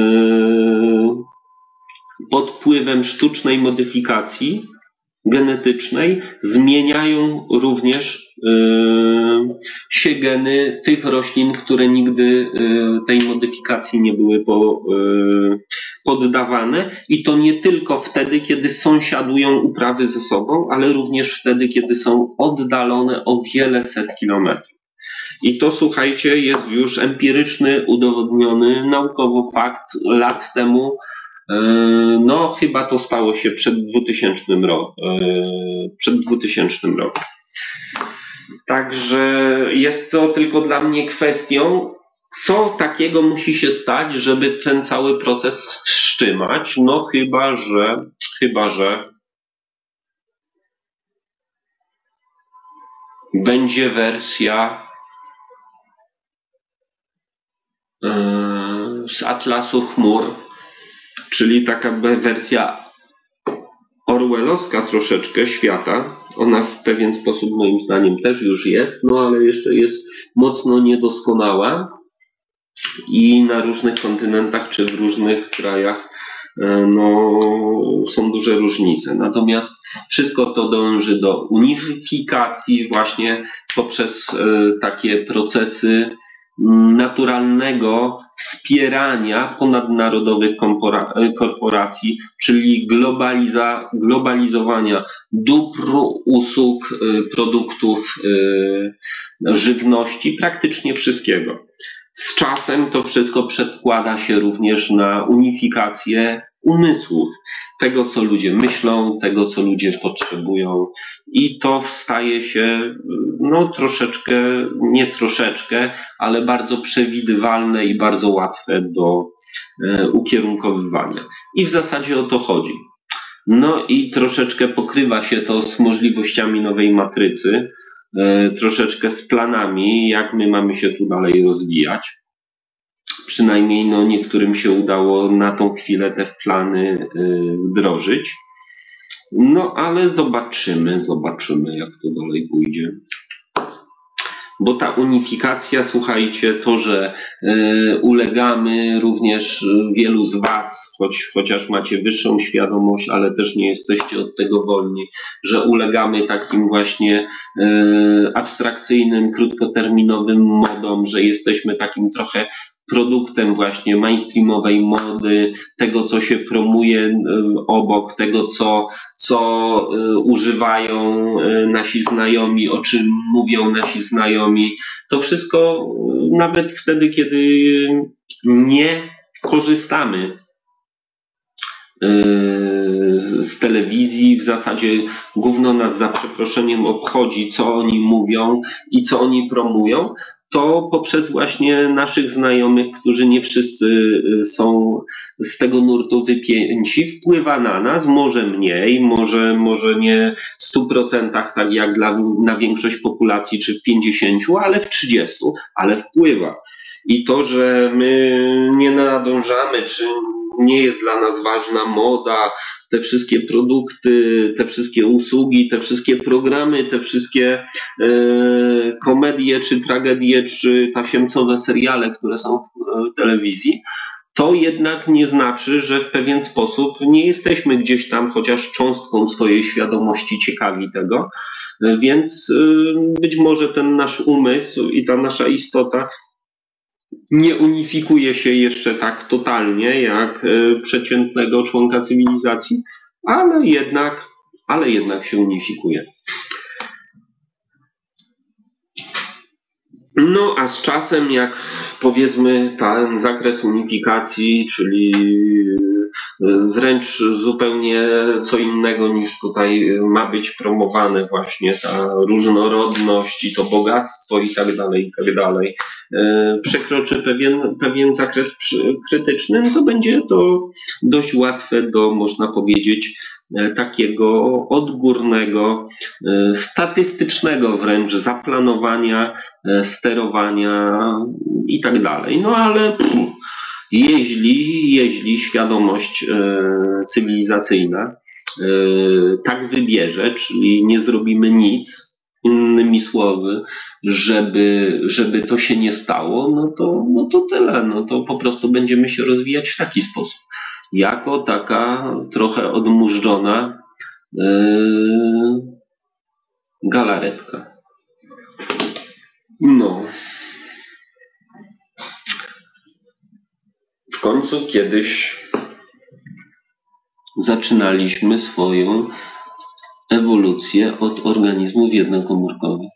pod wpływem sztucznej modyfikacji genetycznej zmieniają również yy, się geny tych roślin, które nigdy yy, tej modyfikacji nie były po, yy, poddawane i to nie tylko wtedy, kiedy sąsiadują uprawy ze sobą, ale również wtedy, kiedy są oddalone o wiele set kilometrów. I to, słuchajcie, jest już empiryczny, udowodniony naukowo fakt lat temu. No, chyba to stało się przed dwutysięcznym rokiem. Przed dwutysięcznym rokiem. Także jest to tylko dla mnie kwestią, co takiego musi się stać, żeby ten cały proces wstrzymać. No chyba, że chyba, że będzie wersja z Atlasu chmur, czyli taka wersja orwellowska troszeczkę świata. Ona w pewien sposób moim zdaniem też już jest, no ale jeszcze jest mocno niedoskonała i na różnych kontynentach czy w różnych krajach no, są duże różnice. Natomiast wszystko to dąży do unifikacji właśnie poprzez takie procesy naturalnego wspierania ponadnarodowych korporacji, czyli globaliza, globalizowania dóbr, usług, produktów, żywności, praktycznie wszystkiego. Z czasem to wszystko przedkłada się również na unifikację umysłów, tego co ludzie myślą, tego co ludzie potrzebują i to staje się no troszeczkę, nie troszeczkę, ale bardzo przewidywalne i bardzo łatwe do e, ukierunkowywania. I w zasadzie o to chodzi. No i troszeczkę pokrywa się to z możliwościami nowej matrycy, e, troszeczkę z planami, jak my mamy się tu dalej rozwijać. Przynajmniej no, niektórym się udało na tą chwilę te plany y, wdrożyć. No ale zobaczymy, zobaczymy jak to dalej pójdzie. Bo ta unifikacja, słuchajcie, to, że y, ulegamy również wielu z Was, choć, chociaż macie wyższą świadomość, ale też nie jesteście od tego wolni, że ulegamy takim właśnie y, abstrakcyjnym, krótkoterminowym modom, że jesteśmy takim trochę produktem właśnie mainstreamowej mody, tego co się promuje obok, tego co, co używają nasi znajomi, o czym mówią nasi znajomi. To wszystko nawet wtedy, kiedy nie korzystamy z telewizji, w zasadzie gówno nas za przeproszeniem obchodzi, co oni mówią i co oni promują, to poprzez właśnie naszych znajomych, którzy nie wszyscy są z tego nurtu wypięci, wpływa na nas, może mniej, może, może nie w stu procentach, tak jak dla, na większość populacji, czy w pięćdziesięciu, ale w trzydziestu, ale wpływa. I to, że my nie nadążamy, czy nie jest dla nas ważna moda, te wszystkie produkty, te wszystkie usługi, te wszystkie programy, te wszystkie e, komedie, czy tragedie, czy tasiemcowe seriale, które są w, w telewizji, to jednak nie znaczy, że w pewien sposób nie jesteśmy gdzieś tam chociaż cząstką swojej świadomości ciekawi tego, więc e, być może ten nasz umysł i ta nasza istota nie unifikuje się jeszcze tak totalnie jak y, przeciętnego członka cywilizacji, ale jednak, ale jednak się unifikuje. No a z czasem, jak powiedzmy ten zakres unifikacji, czyli wręcz zupełnie co innego niż tutaj ma być promowane, właśnie ta różnorodność i to bogactwo i tak dalej, i tak dalej, przekroczy pewien, pewien zakres krytyczny, no to będzie to dość łatwe do, można powiedzieć, takiego odgórnego, statystycznego wręcz zaplanowania, sterowania i tak dalej. No ale pff, jeśli, jeśli świadomość cywilizacyjna tak wybierze, czyli nie zrobimy nic, innymi słowy, żeby, żeby to się nie stało, no to, no to tyle. No to po prostu będziemy się rozwijać w taki sposób. Jako taka trochę odmurzczona yy, galaretka. No. W końcu kiedyś zaczynaliśmy swoją ewolucję od organizmów jednokomórkowych.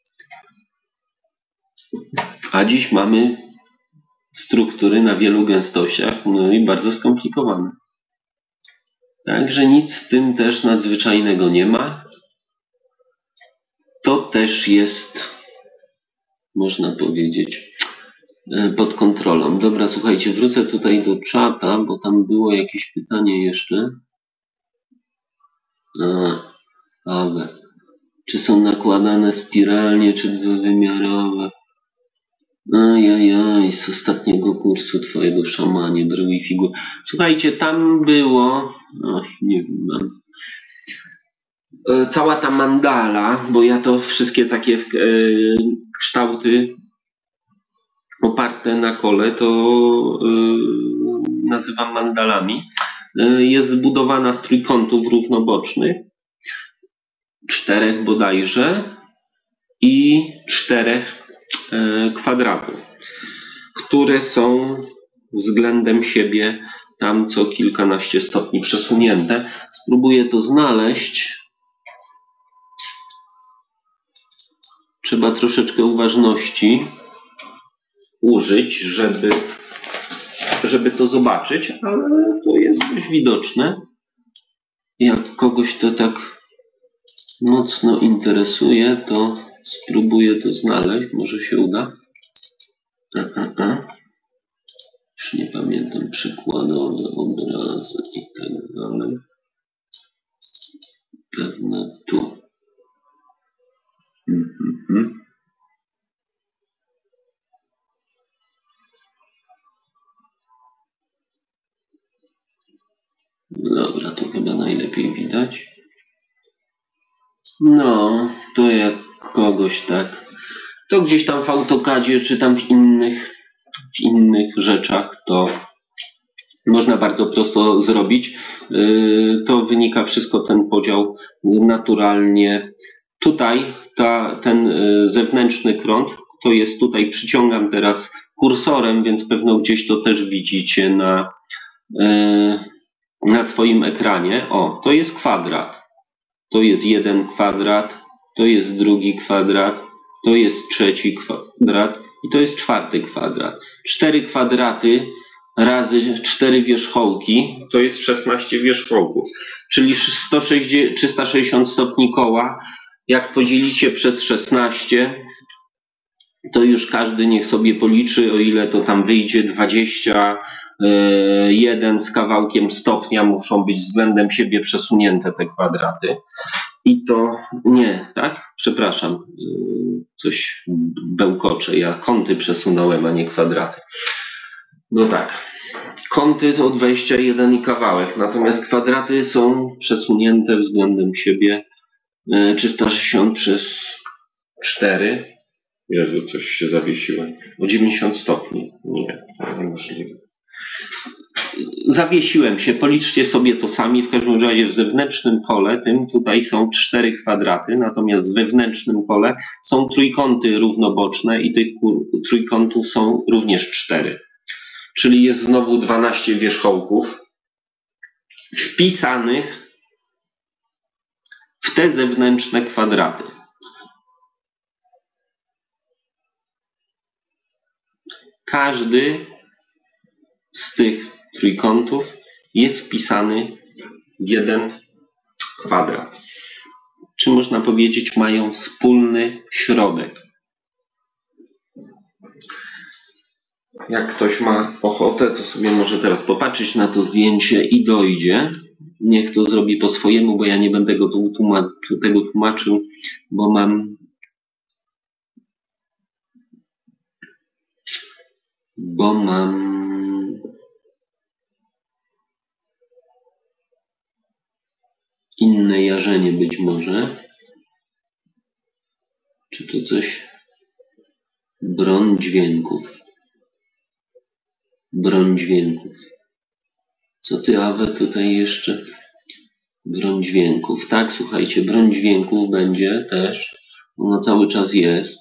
A dziś mamy struktury na wielu gęstościach, no i bardzo skomplikowane. Także nic w tym też nadzwyczajnego nie ma. To też jest, można powiedzieć, pod kontrolą. Dobra, słuchajcie, wrócę tutaj do czata, bo tam było jakieś pytanie jeszcze. A, ale czy są nakładane spiralnie, czy dwuwymiarowe? Ajajaj, z ostatniego kursu twojego szamanie, bryły i figur. Słuchajcie, tam było, ach, nie wiem, cała ta mandala, bo ja to wszystkie takie e, kształty oparte na kole to e, nazywam mandalami. E, jest zbudowana z trójkątów równobocznych, czterech bodajże i czterech e, kwadratów, które są względem siebie tam co kilkanaście stopni przesunięte. Spróbuję to znaleźć. Trzeba troszeczkę uważności użyć, żeby, żeby to zobaczyć, ale to jest dość widoczne. Jak kogoś to tak mocno interesuje, to spróbuję to znaleźć. Może się uda. A, a, a. Już nie pamiętam, przykładowe obrazy i tak dalej. Pewne tu. Mm-hmm. Dobra, to chyba najlepiej widać. No, to jak kogoś tak, to gdzieś tam w AutoCadzie, czy tam w innych, w innych rzeczach, to można bardzo prosto zrobić. To wynika wszystko, ten podział naturalnie. Tutaj ta, ten zewnętrzny krąg, to jest tutaj, przyciągam teraz kursorem, więc pewno gdzieś to też widzicie na, na swoim ekranie. O, to jest kwadrat. To jest jeden kwadrat, to jest drugi kwadrat, to jest trzeci kwadrat i to jest czwarty kwadrat. Cztery kwadraty razy cztery wierzchołki to jest szesnaście wierzchołków, czyli trzysta sześćdziesiąt stopni koła. Jak podzielicie przez szesnaście, to już każdy niech sobie policzy, o ile to tam wyjdzie, dwadzieścia jeden z kawałkiem stopnia muszą być względem siebie przesunięte te kwadraty. I to nie, tak? Przepraszam, coś bełkocze. Ja kąty przesunąłem, a nie kwadraty. No tak, kąty to dwadzieścia jeden i kawałek, natomiast kwadraty są przesunięte względem siebie trzysta sześćdziesiąt przez cztery. Jezu, coś się zawiesiłem. O dziewięćdziesiąt stopni. Nie, to niemożliwe. Zawiesiłem się, policzcie sobie to sami. W każdym razie w zewnętrznym kole tym tutaj są cztery kwadraty, natomiast w wewnętrznym kole są trójkąty równoboczne i tych trójkątów są również cztery. Czyli jest znowu dwanaście wierzchołków wpisanych w te zewnętrzne kwadraty. Każdy z tych trójkątów jest wpisany w jeden kwadrat. Czy można powiedzieć, mają wspólny środek. Jak ktoś ma ochotę, to sobie może teraz popatrzeć na to zdjęcie i dojdzie. Niech to zrobi po swojemu, bo ja nie będę go tu tłumaczył, tego tłumaczył, bo mam bo mam inne jarzenie być może. Czy to coś? Broń dźwięków. Broń dźwięków. Co ty, Awe, tutaj jeszcze? Broń dźwięków. Tak, słuchajcie, broń dźwięków będzie też. Ona cały czas jest.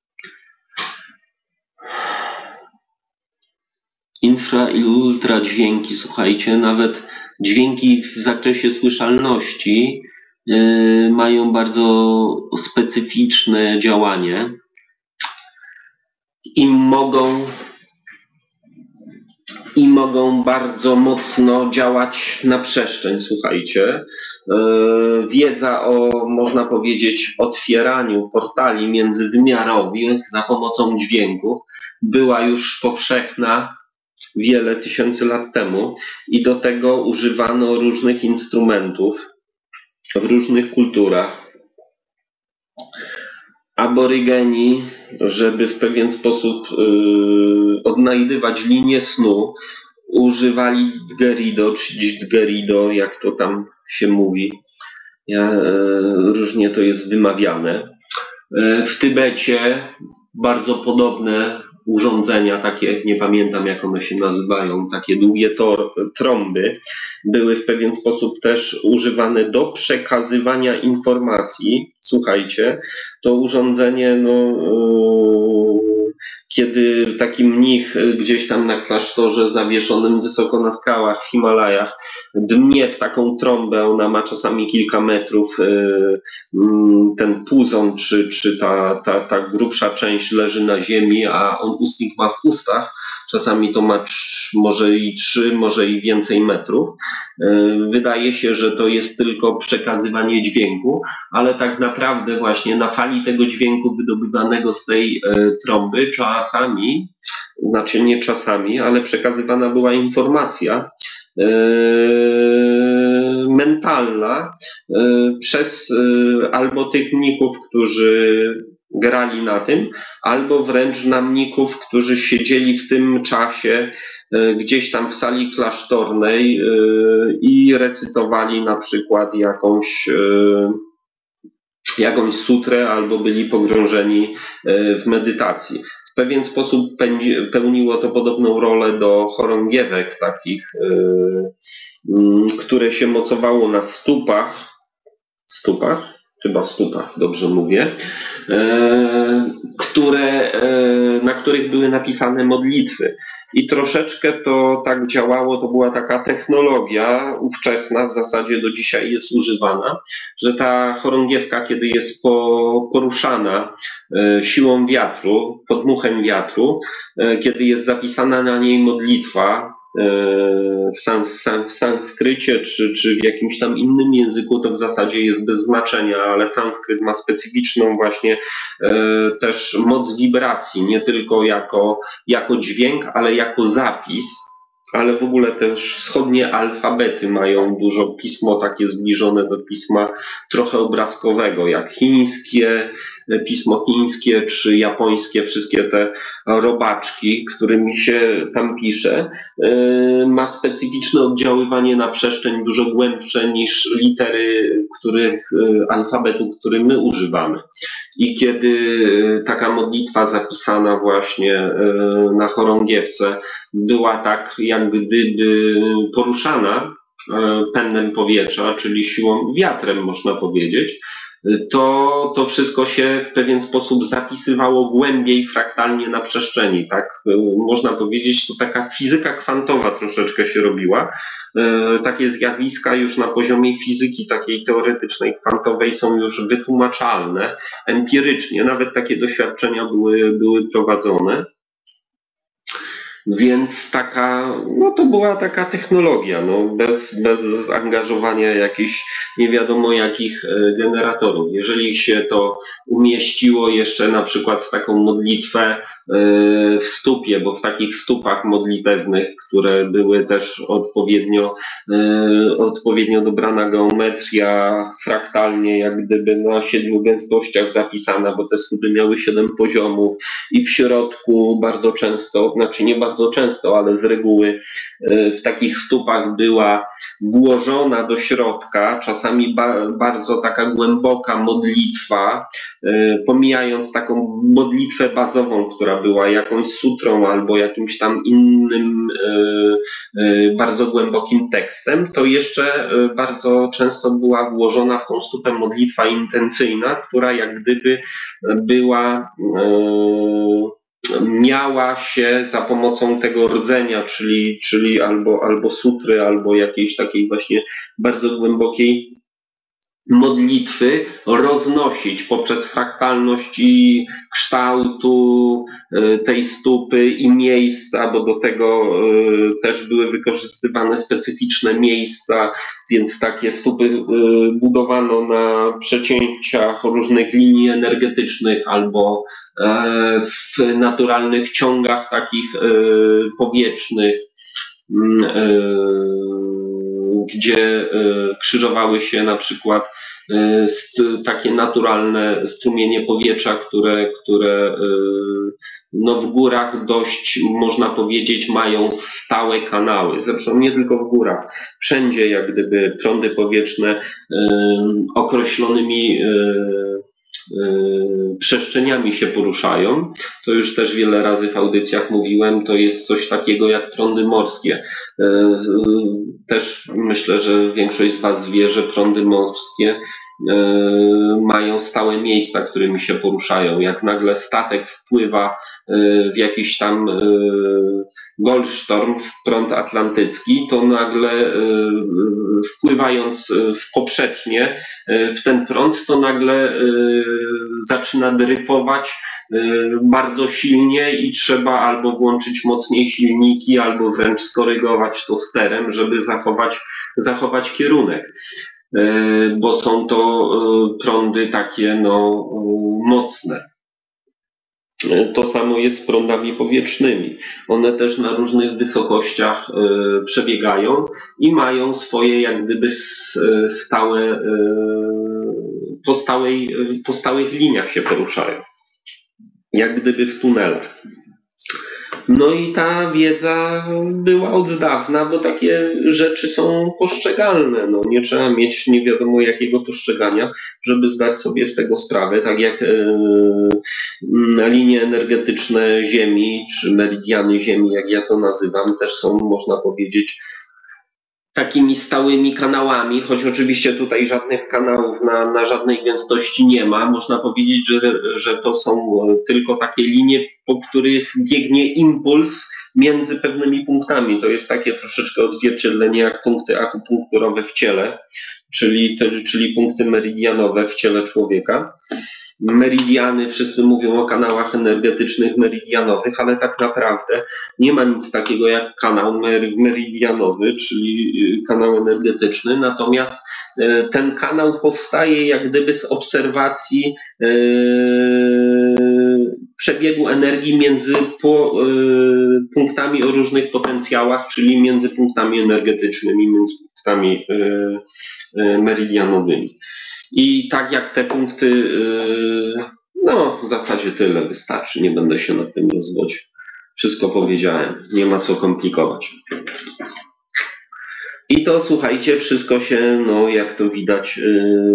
Infra i ultra dźwięki, słuchajcie, nawet dźwięki w zakresie słyszalności yy, mają bardzo specyficzne działanie i mogą i mogą bardzo mocno działać na przestrzeń, słuchajcie. Yy, wiedza o, można powiedzieć, otwieraniu portali międzywymiarowych za pomocą dźwięku była już powszechna wiele tysięcy lat temu i do tego używano różnych instrumentów w różnych kulturach. Aborygeni, żeby w pewien sposób yy, odnajdywać linię snu, używali dgerido, czy dgerido, jak to tam się mówi. Ja, yy, różnie to jest wymawiane. Yy, w Tybecie bardzo podobne urządzenia, takie, nie pamiętam jak one się nazywają, takie długie tor, trąby, były w pewien sposób też używane do przekazywania informacji. Słuchajcie, to urządzenie, no, yy, kiedy taki mnich gdzieś tam na klasztorze zawieszonym wysoko na skałach w Himalajach dmie w taką trąbę, ona ma czasami kilka metrów, yy, yy, ten puzon czy, czy ta, ta, ta grubsza część leży na ziemi, a on ustnik ma w ustach. Czasami to ma może i trzy, może i więcej metrów. Wydaje się, że to jest tylko przekazywanie dźwięku, ale tak naprawdę właśnie na fali tego dźwięku wydobywanego z tej trąby czasami, znaczy nie czasami, ale przekazywana była informacja mentalna przez albo tych mnichów, którzy grali na tym, albo wręcz na mnichów, którzy siedzieli w tym czasie gdzieś tam w sali klasztornej i recytowali na przykład jakąś, jakąś sutrę, albo byli pogrążeni w medytacji. W pewien sposób pełniło to podobną rolę do chorągiewek takich, które się mocowało na stópach, stópach? Chyba stópach, dobrze mówię, e, które, e, na których były napisane modlitwy. I troszeczkę to tak działało, to była taka technologia ówczesna, w zasadzie do dzisiaj jest używana, że ta chorągiewka, kiedy jest po, poruszana e, siłą wiatru, podmuchem wiatru, e, kiedy jest zapisana na niej modlitwa, w, sans, w sanskrycie czy, czy w jakimś tam innym języku to w zasadzie jest bez znaczenia, ale sanskryt ma specyficzną właśnie też moc wibracji, nie tylko jako, jako dźwięk, ale jako zapis. Ale w ogóle też wschodnie alfabety mają dużo pismo takie zbliżone do pisma trochę obrazkowego, jak chińskie, pismo chińskie czy japońskie, wszystkie te robaczki, którymi się tam pisze, ma specyficzne oddziaływanie na przestrzeń dużo głębsze niż litery których, alfabetu, który my używamy. I kiedy taka modlitwa zapisana właśnie na chorągiewce była tak jak gdyby poruszana pędem powietrza, czyli siłą, wiatrem można powiedzieć, to to wszystko się w pewien sposób zapisywało głębiej fraktalnie na przestrzeni. Tak można powiedzieć, to taka fizyka kwantowa troszeczkę się robiła. Takie zjawiska już na poziomie fizyki takiej teoretycznej, kwantowej są już wytłumaczalne empirycznie. Nawet takie doświadczenia były, były prowadzone. Więc taka, no to była taka technologia, no bez, bez zaangażowania jakichś nie wiadomo jakich generatorów. Jeżeli się to umieściło jeszcze na przykład w taką modlitwę w stópie, bo w takich stupach modlitewnych, które były też odpowiednio, odpowiednio dobrana geometria, fraktalnie jak gdyby na siedmiu gęstościach zapisana, bo te stupy miały siedem poziomów i w środku bardzo często, znaczy nie bardzo często, ale z reguły w takich stupach była włożona do środka, czasami ba bardzo taka głęboka modlitwa, pomijając taką modlitwę bazową, która była jakąś sutrą albo jakimś tam innym bardzo głębokim tekstem, to jeszcze bardzo często była włożona w tą stupę modlitwa intencyjna, która jak gdyby była miała się za pomocą tego rdzenia, czyli, czyli albo, albo sutry, albo jakiejś takiej właśnie bardzo głębokiej modlitwy roznosić poprzez fraktalność i kształtu tej stupy i miejsca, bo do tego też były wykorzystywane specyficzne miejsca, więc takie stupy budowano na przecięciach różnych linii energetycznych albo w naturalnych ciągach takich powietrznych, gdzie krzyżowały się na przykład takie naturalne strumienie powietrza, które, które no w górach dość, można powiedzieć, mają stałe kanały. Zresztą nie tylko w górach. Wszędzie jak gdyby prądy powietrzne określonymi przestrzeniami się poruszają. To już też wiele razy w audycjach mówiłem, to jest coś takiego jak prądy morskie. Też myślę, że większość z Was wie, że prądy morskie mają stałe miejsca, którymi się poruszają. Jak nagle statek wpływa w jakiś tam Golfstorm, w prąd atlantycki, to nagle wpływając w poprzecznie w ten prąd, to nagle zaczyna dryfować bardzo silnie i trzeba albo włączyć mocniej silniki, albo wręcz skorygować to sterem, żeby zachować, zachować kierunek. Bo są to prądy takie no, mocne. To samo jest z prądami powietrznymi. One też na różnych wysokościach przebiegają i mają swoje jak gdyby stałe, po, stałej, po stałych liniach się poruszają. Jak gdyby w tunelach. No i ta wiedza była od dawna, bo takie rzeczy są postrzegalne. No, nie trzeba mieć nie wiadomo jakiego postrzegania, żeby zdać sobie z tego sprawę. Tak jak e, linie energetyczne Ziemi, czy meridiany Ziemi, jak ja to nazywam, też są, można powiedzieć, takimi stałymi kanałami, choć oczywiście tutaj żadnych kanałów na, na żadnej gęstości nie ma. Można powiedzieć, że, że to są tylko takie linie, po których biegnie impuls między pewnymi punktami. To jest takie troszeczkę odzwierciedlenie jak punkty akupunkturowe w ciele, czyli, czyli punkty meridianowe w ciele człowieka. meridiany, wszyscy mówią o kanałach energetycznych meridianowych, ale tak naprawdę nie ma nic takiego jak kanał meridianowy, czyli kanał energetyczny, natomiast ten kanał powstaje jak gdyby z obserwacji przebiegu energii między punktami o różnych potencjałach, czyli między punktami energetycznymi, między punktami meridianowymi. I tak jak te punkty, no w zasadzie tyle wystarczy, nie będę się nad tym rozwodził. Wszystko powiedziałem, nie ma co komplikować. I to słuchajcie, wszystko się, no jak to widać, yy,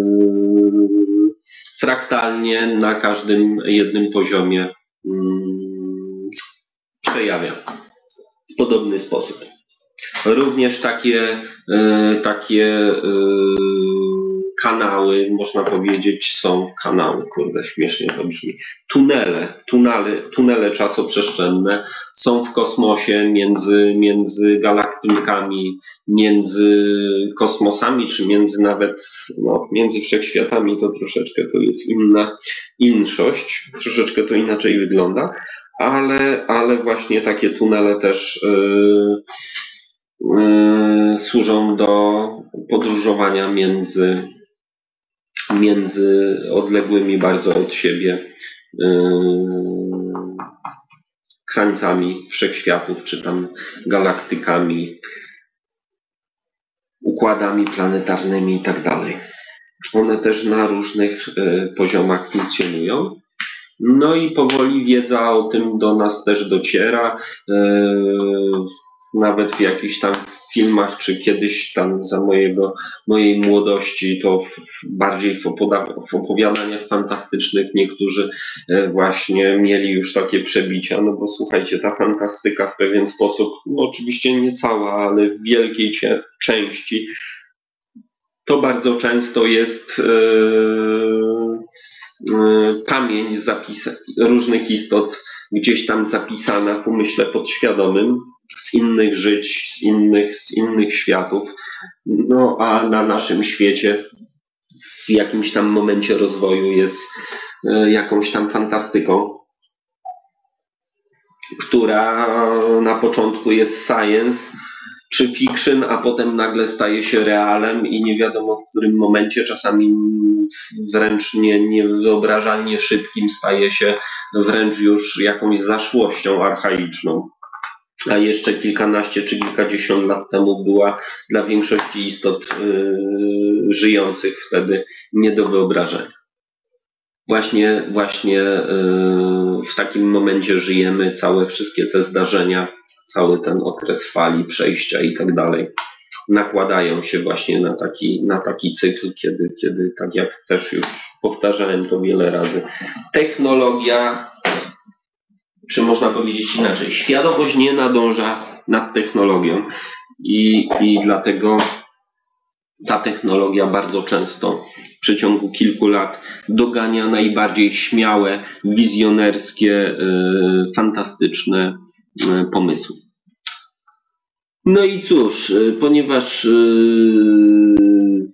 fraktalnie na każdym jednym poziomie yy, przejawia w podobny sposób. Również takie, yy, takie yy, kanały, można powiedzieć, są kanały, kurde, śmiesznie to brzmi, tunele, tunele, tunele czasoprzestrzenne są w kosmosie między, między galaktykami, między kosmosami, czy między nawet, no, między wszechświatami, to troszeczkę to jest inna inszość, troszeczkę to inaczej wygląda, ale, ale właśnie takie tunele też yy, yy, służą do podróżowania między między odległymi bardzo od siebie yy, krańcami wszechświatów, czy tam galaktykami, układami planetarnymi i tak dalej. One też na różnych yy, poziomach funkcjonują. No i powoli wiedza o tym do nas też dociera. Yy, nawet w jakichś tam filmach, czy kiedyś tam za mojego, mojej młodości, to w, bardziej w, opoda- w opowiadaniach fantastycznych niektórzy właśnie mieli już takie przebicia, no bo słuchajcie, ta fantastyka w pewien sposób, no oczywiście nie cała, ale w wielkiej cie- części, to bardzo często jest yy, yy, pamięć zapis- różnych istot gdzieś tam zapisana w umyśle podświadomym, z innych żyć, z innych, z innych światów, no a na naszym świecie w jakimś tam momencie rozwoju jest y, jakąś tam fantastyką, która na początku jest science czy fiction, a potem nagle staje się realem i nie wiadomo w którym momencie, czasami wręcz nie, niewyobrażalnie szybkim, staje się wręcz już jakąś zaszłością archaiczną. A jeszcze kilkanaście czy kilkadziesiąt lat temu była dla większości istot yy, żyjących wtedy nie do wyobrażenia. Właśnie, właśnie yy, w takim momencie żyjemy, całe wszystkie te zdarzenia, cały ten okres fali, przejścia i tak dalej nakładają się właśnie na taki, na taki cykl, kiedy, kiedy, tak jak też już powtarzałem to wiele razy, technologia, czy można powiedzieć inaczej, świadomość nie nadąża nad technologią i, i dlatego ta technologia bardzo często w przeciągu kilku lat dogania najbardziej śmiałe, wizjonerskie, yy, fantastyczne yy, pomysły. No i cóż, yy, ponieważ yy,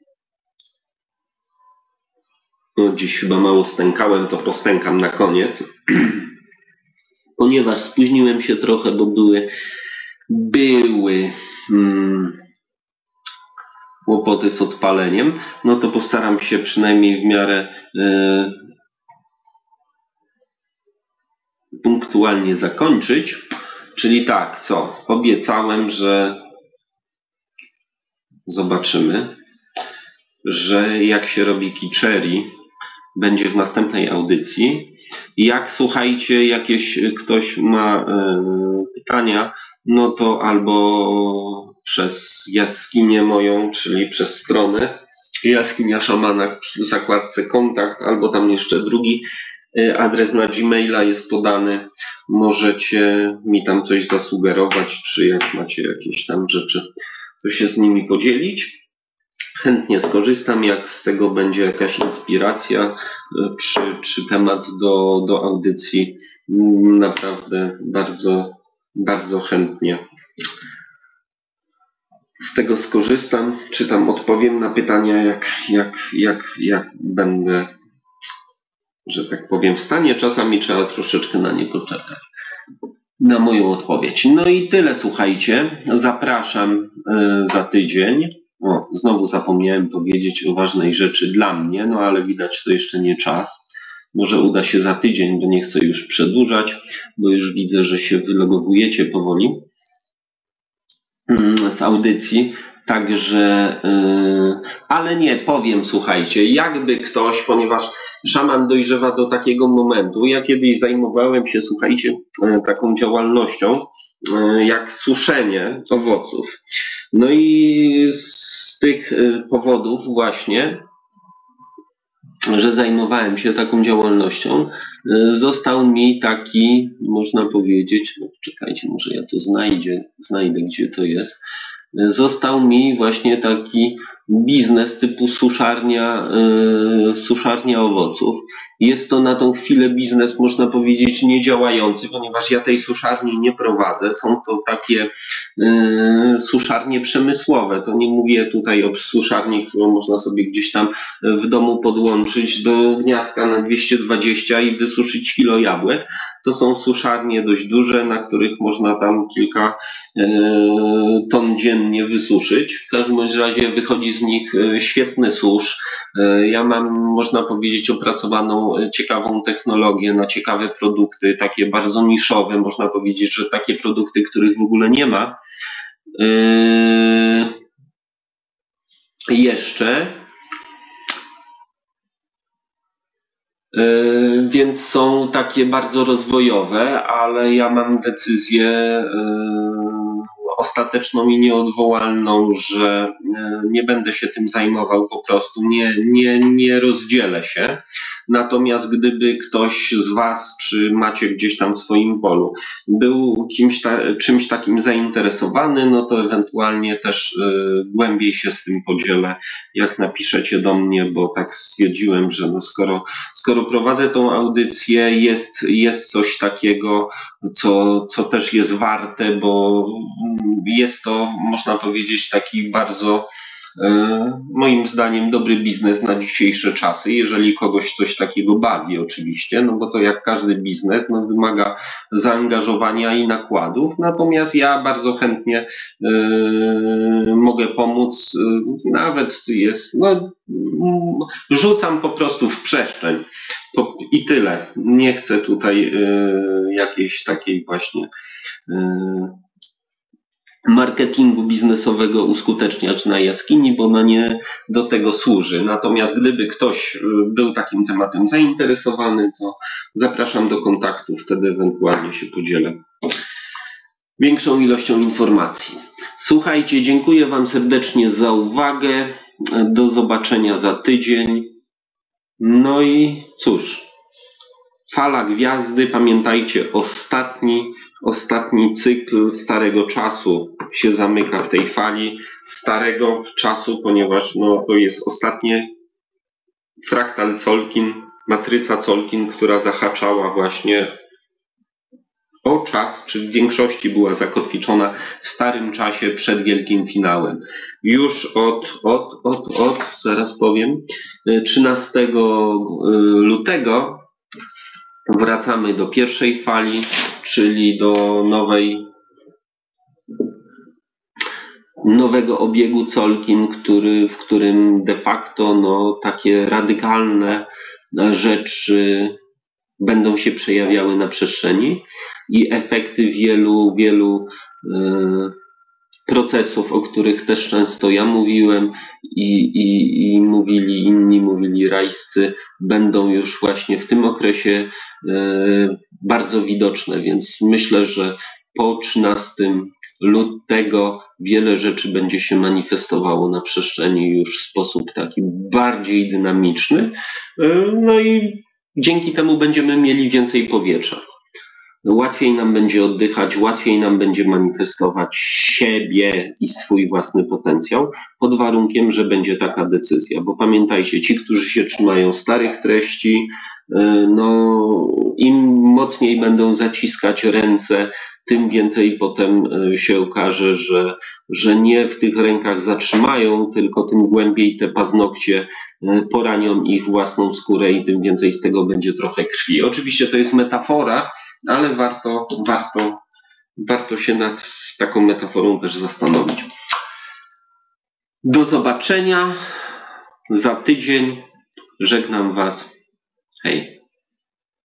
no dziś chyba mało stękałem, to postękam na koniec. Ponieważ spóźniłem się trochę, bo były, były hmm, kłopoty z odpaleniem, no to postaram się przynajmniej w miarę y, punktualnie zakończyć. Czyli tak, co? Obiecałem, że zobaczymy, że jak się robi Kichery, będzie w następnej audycji. Jak, słuchajcie, jakieś ktoś ma y, pytania, no to albo przez jaskinię moją, czyli przez stronę Jaskinia Szamana w zakładce kontakt, albo tam jeszcze drugi y, adres na Gmaila jest podany. Możecie mi tam coś zasugerować, czy jak macie jakieś tam rzeczy, to się z nimi podzielić. Chętnie skorzystam, jak z tego będzie jakaś inspiracja, czy, czy temat do, do audycji. Naprawdę bardzo, bardzo chętnie z tego skorzystam, czy tam odpowiem na pytania, jak, jak, jak, jak będę że tak powiem, w stanie. Czasami trzeba troszeczkę na nie poczekać. Na moją odpowiedź. No i tyle, słuchajcie. Zapraszam y, za tydzień. O, znowu zapomniałem powiedzieć o ważnej rzeczy dla mnie, no ale widać, to jeszcze nie czas. Może uda się za tydzień, bo nie chcę już przedłużać, bo już widzę, że się wylogowujecie powoli y, z audycji. Także, yy, ale nie, powiem, słuchajcie, jakby ktoś, ponieważ szaman dojrzewa do takiego momentu, ja kiedyś zajmowałem się, słuchajcie, yy, taką działalnością, yy, jak suszenie owoców. No i z tych yy, powodów właśnie, że zajmowałem się taką działalnością, yy, został mi taki, można powiedzieć, no czekajcie, może ja to znajdzie, znajdę, gdzie to jest, został mi właśnie taki biznes typu suszarnia, yy, suszarnia owoców. Jest to na tą chwilę biznes, można powiedzieć, niedziałający, ponieważ ja tej suszarni nie prowadzę. Są to takie yy, suszarnie przemysłowe. To nie mówię tutaj o suszarni, którą można sobie gdzieś tam w domu podłączyć do gniazdka na dwieście dwadzieścia i wysuszyć kilo jabłek. To są suszarnie dość duże, na których można tam kilka yy, ton dziennie wysuszyć. W każdym razie wychodzi z nich świetny susz. Ja mam, można powiedzieć, opracowaną ciekawą technologię na ciekawe produkty, takie bardzo niszowe, można powiedzieć, że takie produkty, których w ogóle nie ma. Yy, jeszcze. Yy, więc są takie bardzo rozwojowe, ale ja mam decyzję yy, ostateczną i nieodwołalną, że nie będę się tym zajmował, po prostu nie, nie, nie rozdzielę się. Natomiast gdyby ktoś z Was, czy macie gdzieś tam w swoim polu, był kimś ta, czymś takim zainteresowany, no to ewentualnie też y, głębiej się z tym podzielę, jak napiszecie do mnie, bo tak stwierdziłem, że no skoro, skoro prowadzę tą audycję, jest, jest coś takiego, co, co też jest warte, bo jest to, można powiedzieć, taki bardzo, moim zdaniem, dobry biznes na dzisiejsze czasy, jeżeli kogoś coś takiego bawi oczywiście, no bo to jak każdy biznes, no wymaga zaangażowania i nakładów, natomiast ja bardzo chętnie yy, mogę pomóc, yy, nawet jest, no rzucam po prostu w przestrzeń to, i tyle. Nie chcę tutaj yy, jakiejś takiej właśnie yy, marketingu biznesowego uskuteczniać na jaskini, bo ona nie do tego służy. Natomiast gdyby ktoś był takim tematem zainteresowany, to zapraszam do kontaktu, wtedy ewentualnie się podzielę większą ilością informacji. Słuchajcie, dziękuję Wam serdecznie za uwagę. Do zobaczenia za tydzień. No i cóż, Fala Gwiazdy, pamiętajcie, ostatni Ostatni cykl Starego Czasu się zamyka w tej fali Starego Czasu, ponieważ no, to jest ostatnie fraktal Colkin, matryca Colkin, która zahaczała właśnie o czas, czy w większości była zakotwiczona w Starym Czasie przed Wielkim Finałem. Już od, od, od, od, zaraz powiem, trzynastego lutego wracamy do pierwszej fali, czyli do nowej, nowego obiegu Colkin, który, w którym de facto no, takie radykalne rzeczy będą się przejawiały na przestrzeni i efekty wielu, wielu yy, procesów, o których też często ja mówiłem i, i, i mówili inni, mówili rajscy, będą już właśnie w tym okresie e, bardzo widoczne, więc myślę, że po trzynastego lutego wiele rzeczy będzie się manifestowało na przestrzeni już w sposób taki bardziej dynamiczny, e, no i dzięki temu będziemy mieli więcej powietrza. Łatwiej nam będzie oddychać, łatwiej nam będzie manifestować siebie i swój własny potencjał, pod warunkiem, że będzie taka decyzja. Bo pamiętajcie, ci, którzy się trzymają starych treści, no im mocniej będą zaciskać ręce, tym więcej potem się okaże, że, że nie w tych rękach zatrzymają, tylko tym głębiej te paznokcie poranią ich własną skórę i tym więcej z tego będzie trochę krwi. Oczywiście to jest metafora, ale warto, warto, warto się nad taką metaforą też zastanowić. Do zobaczenia za tydzień. Żegnam Was. Hej.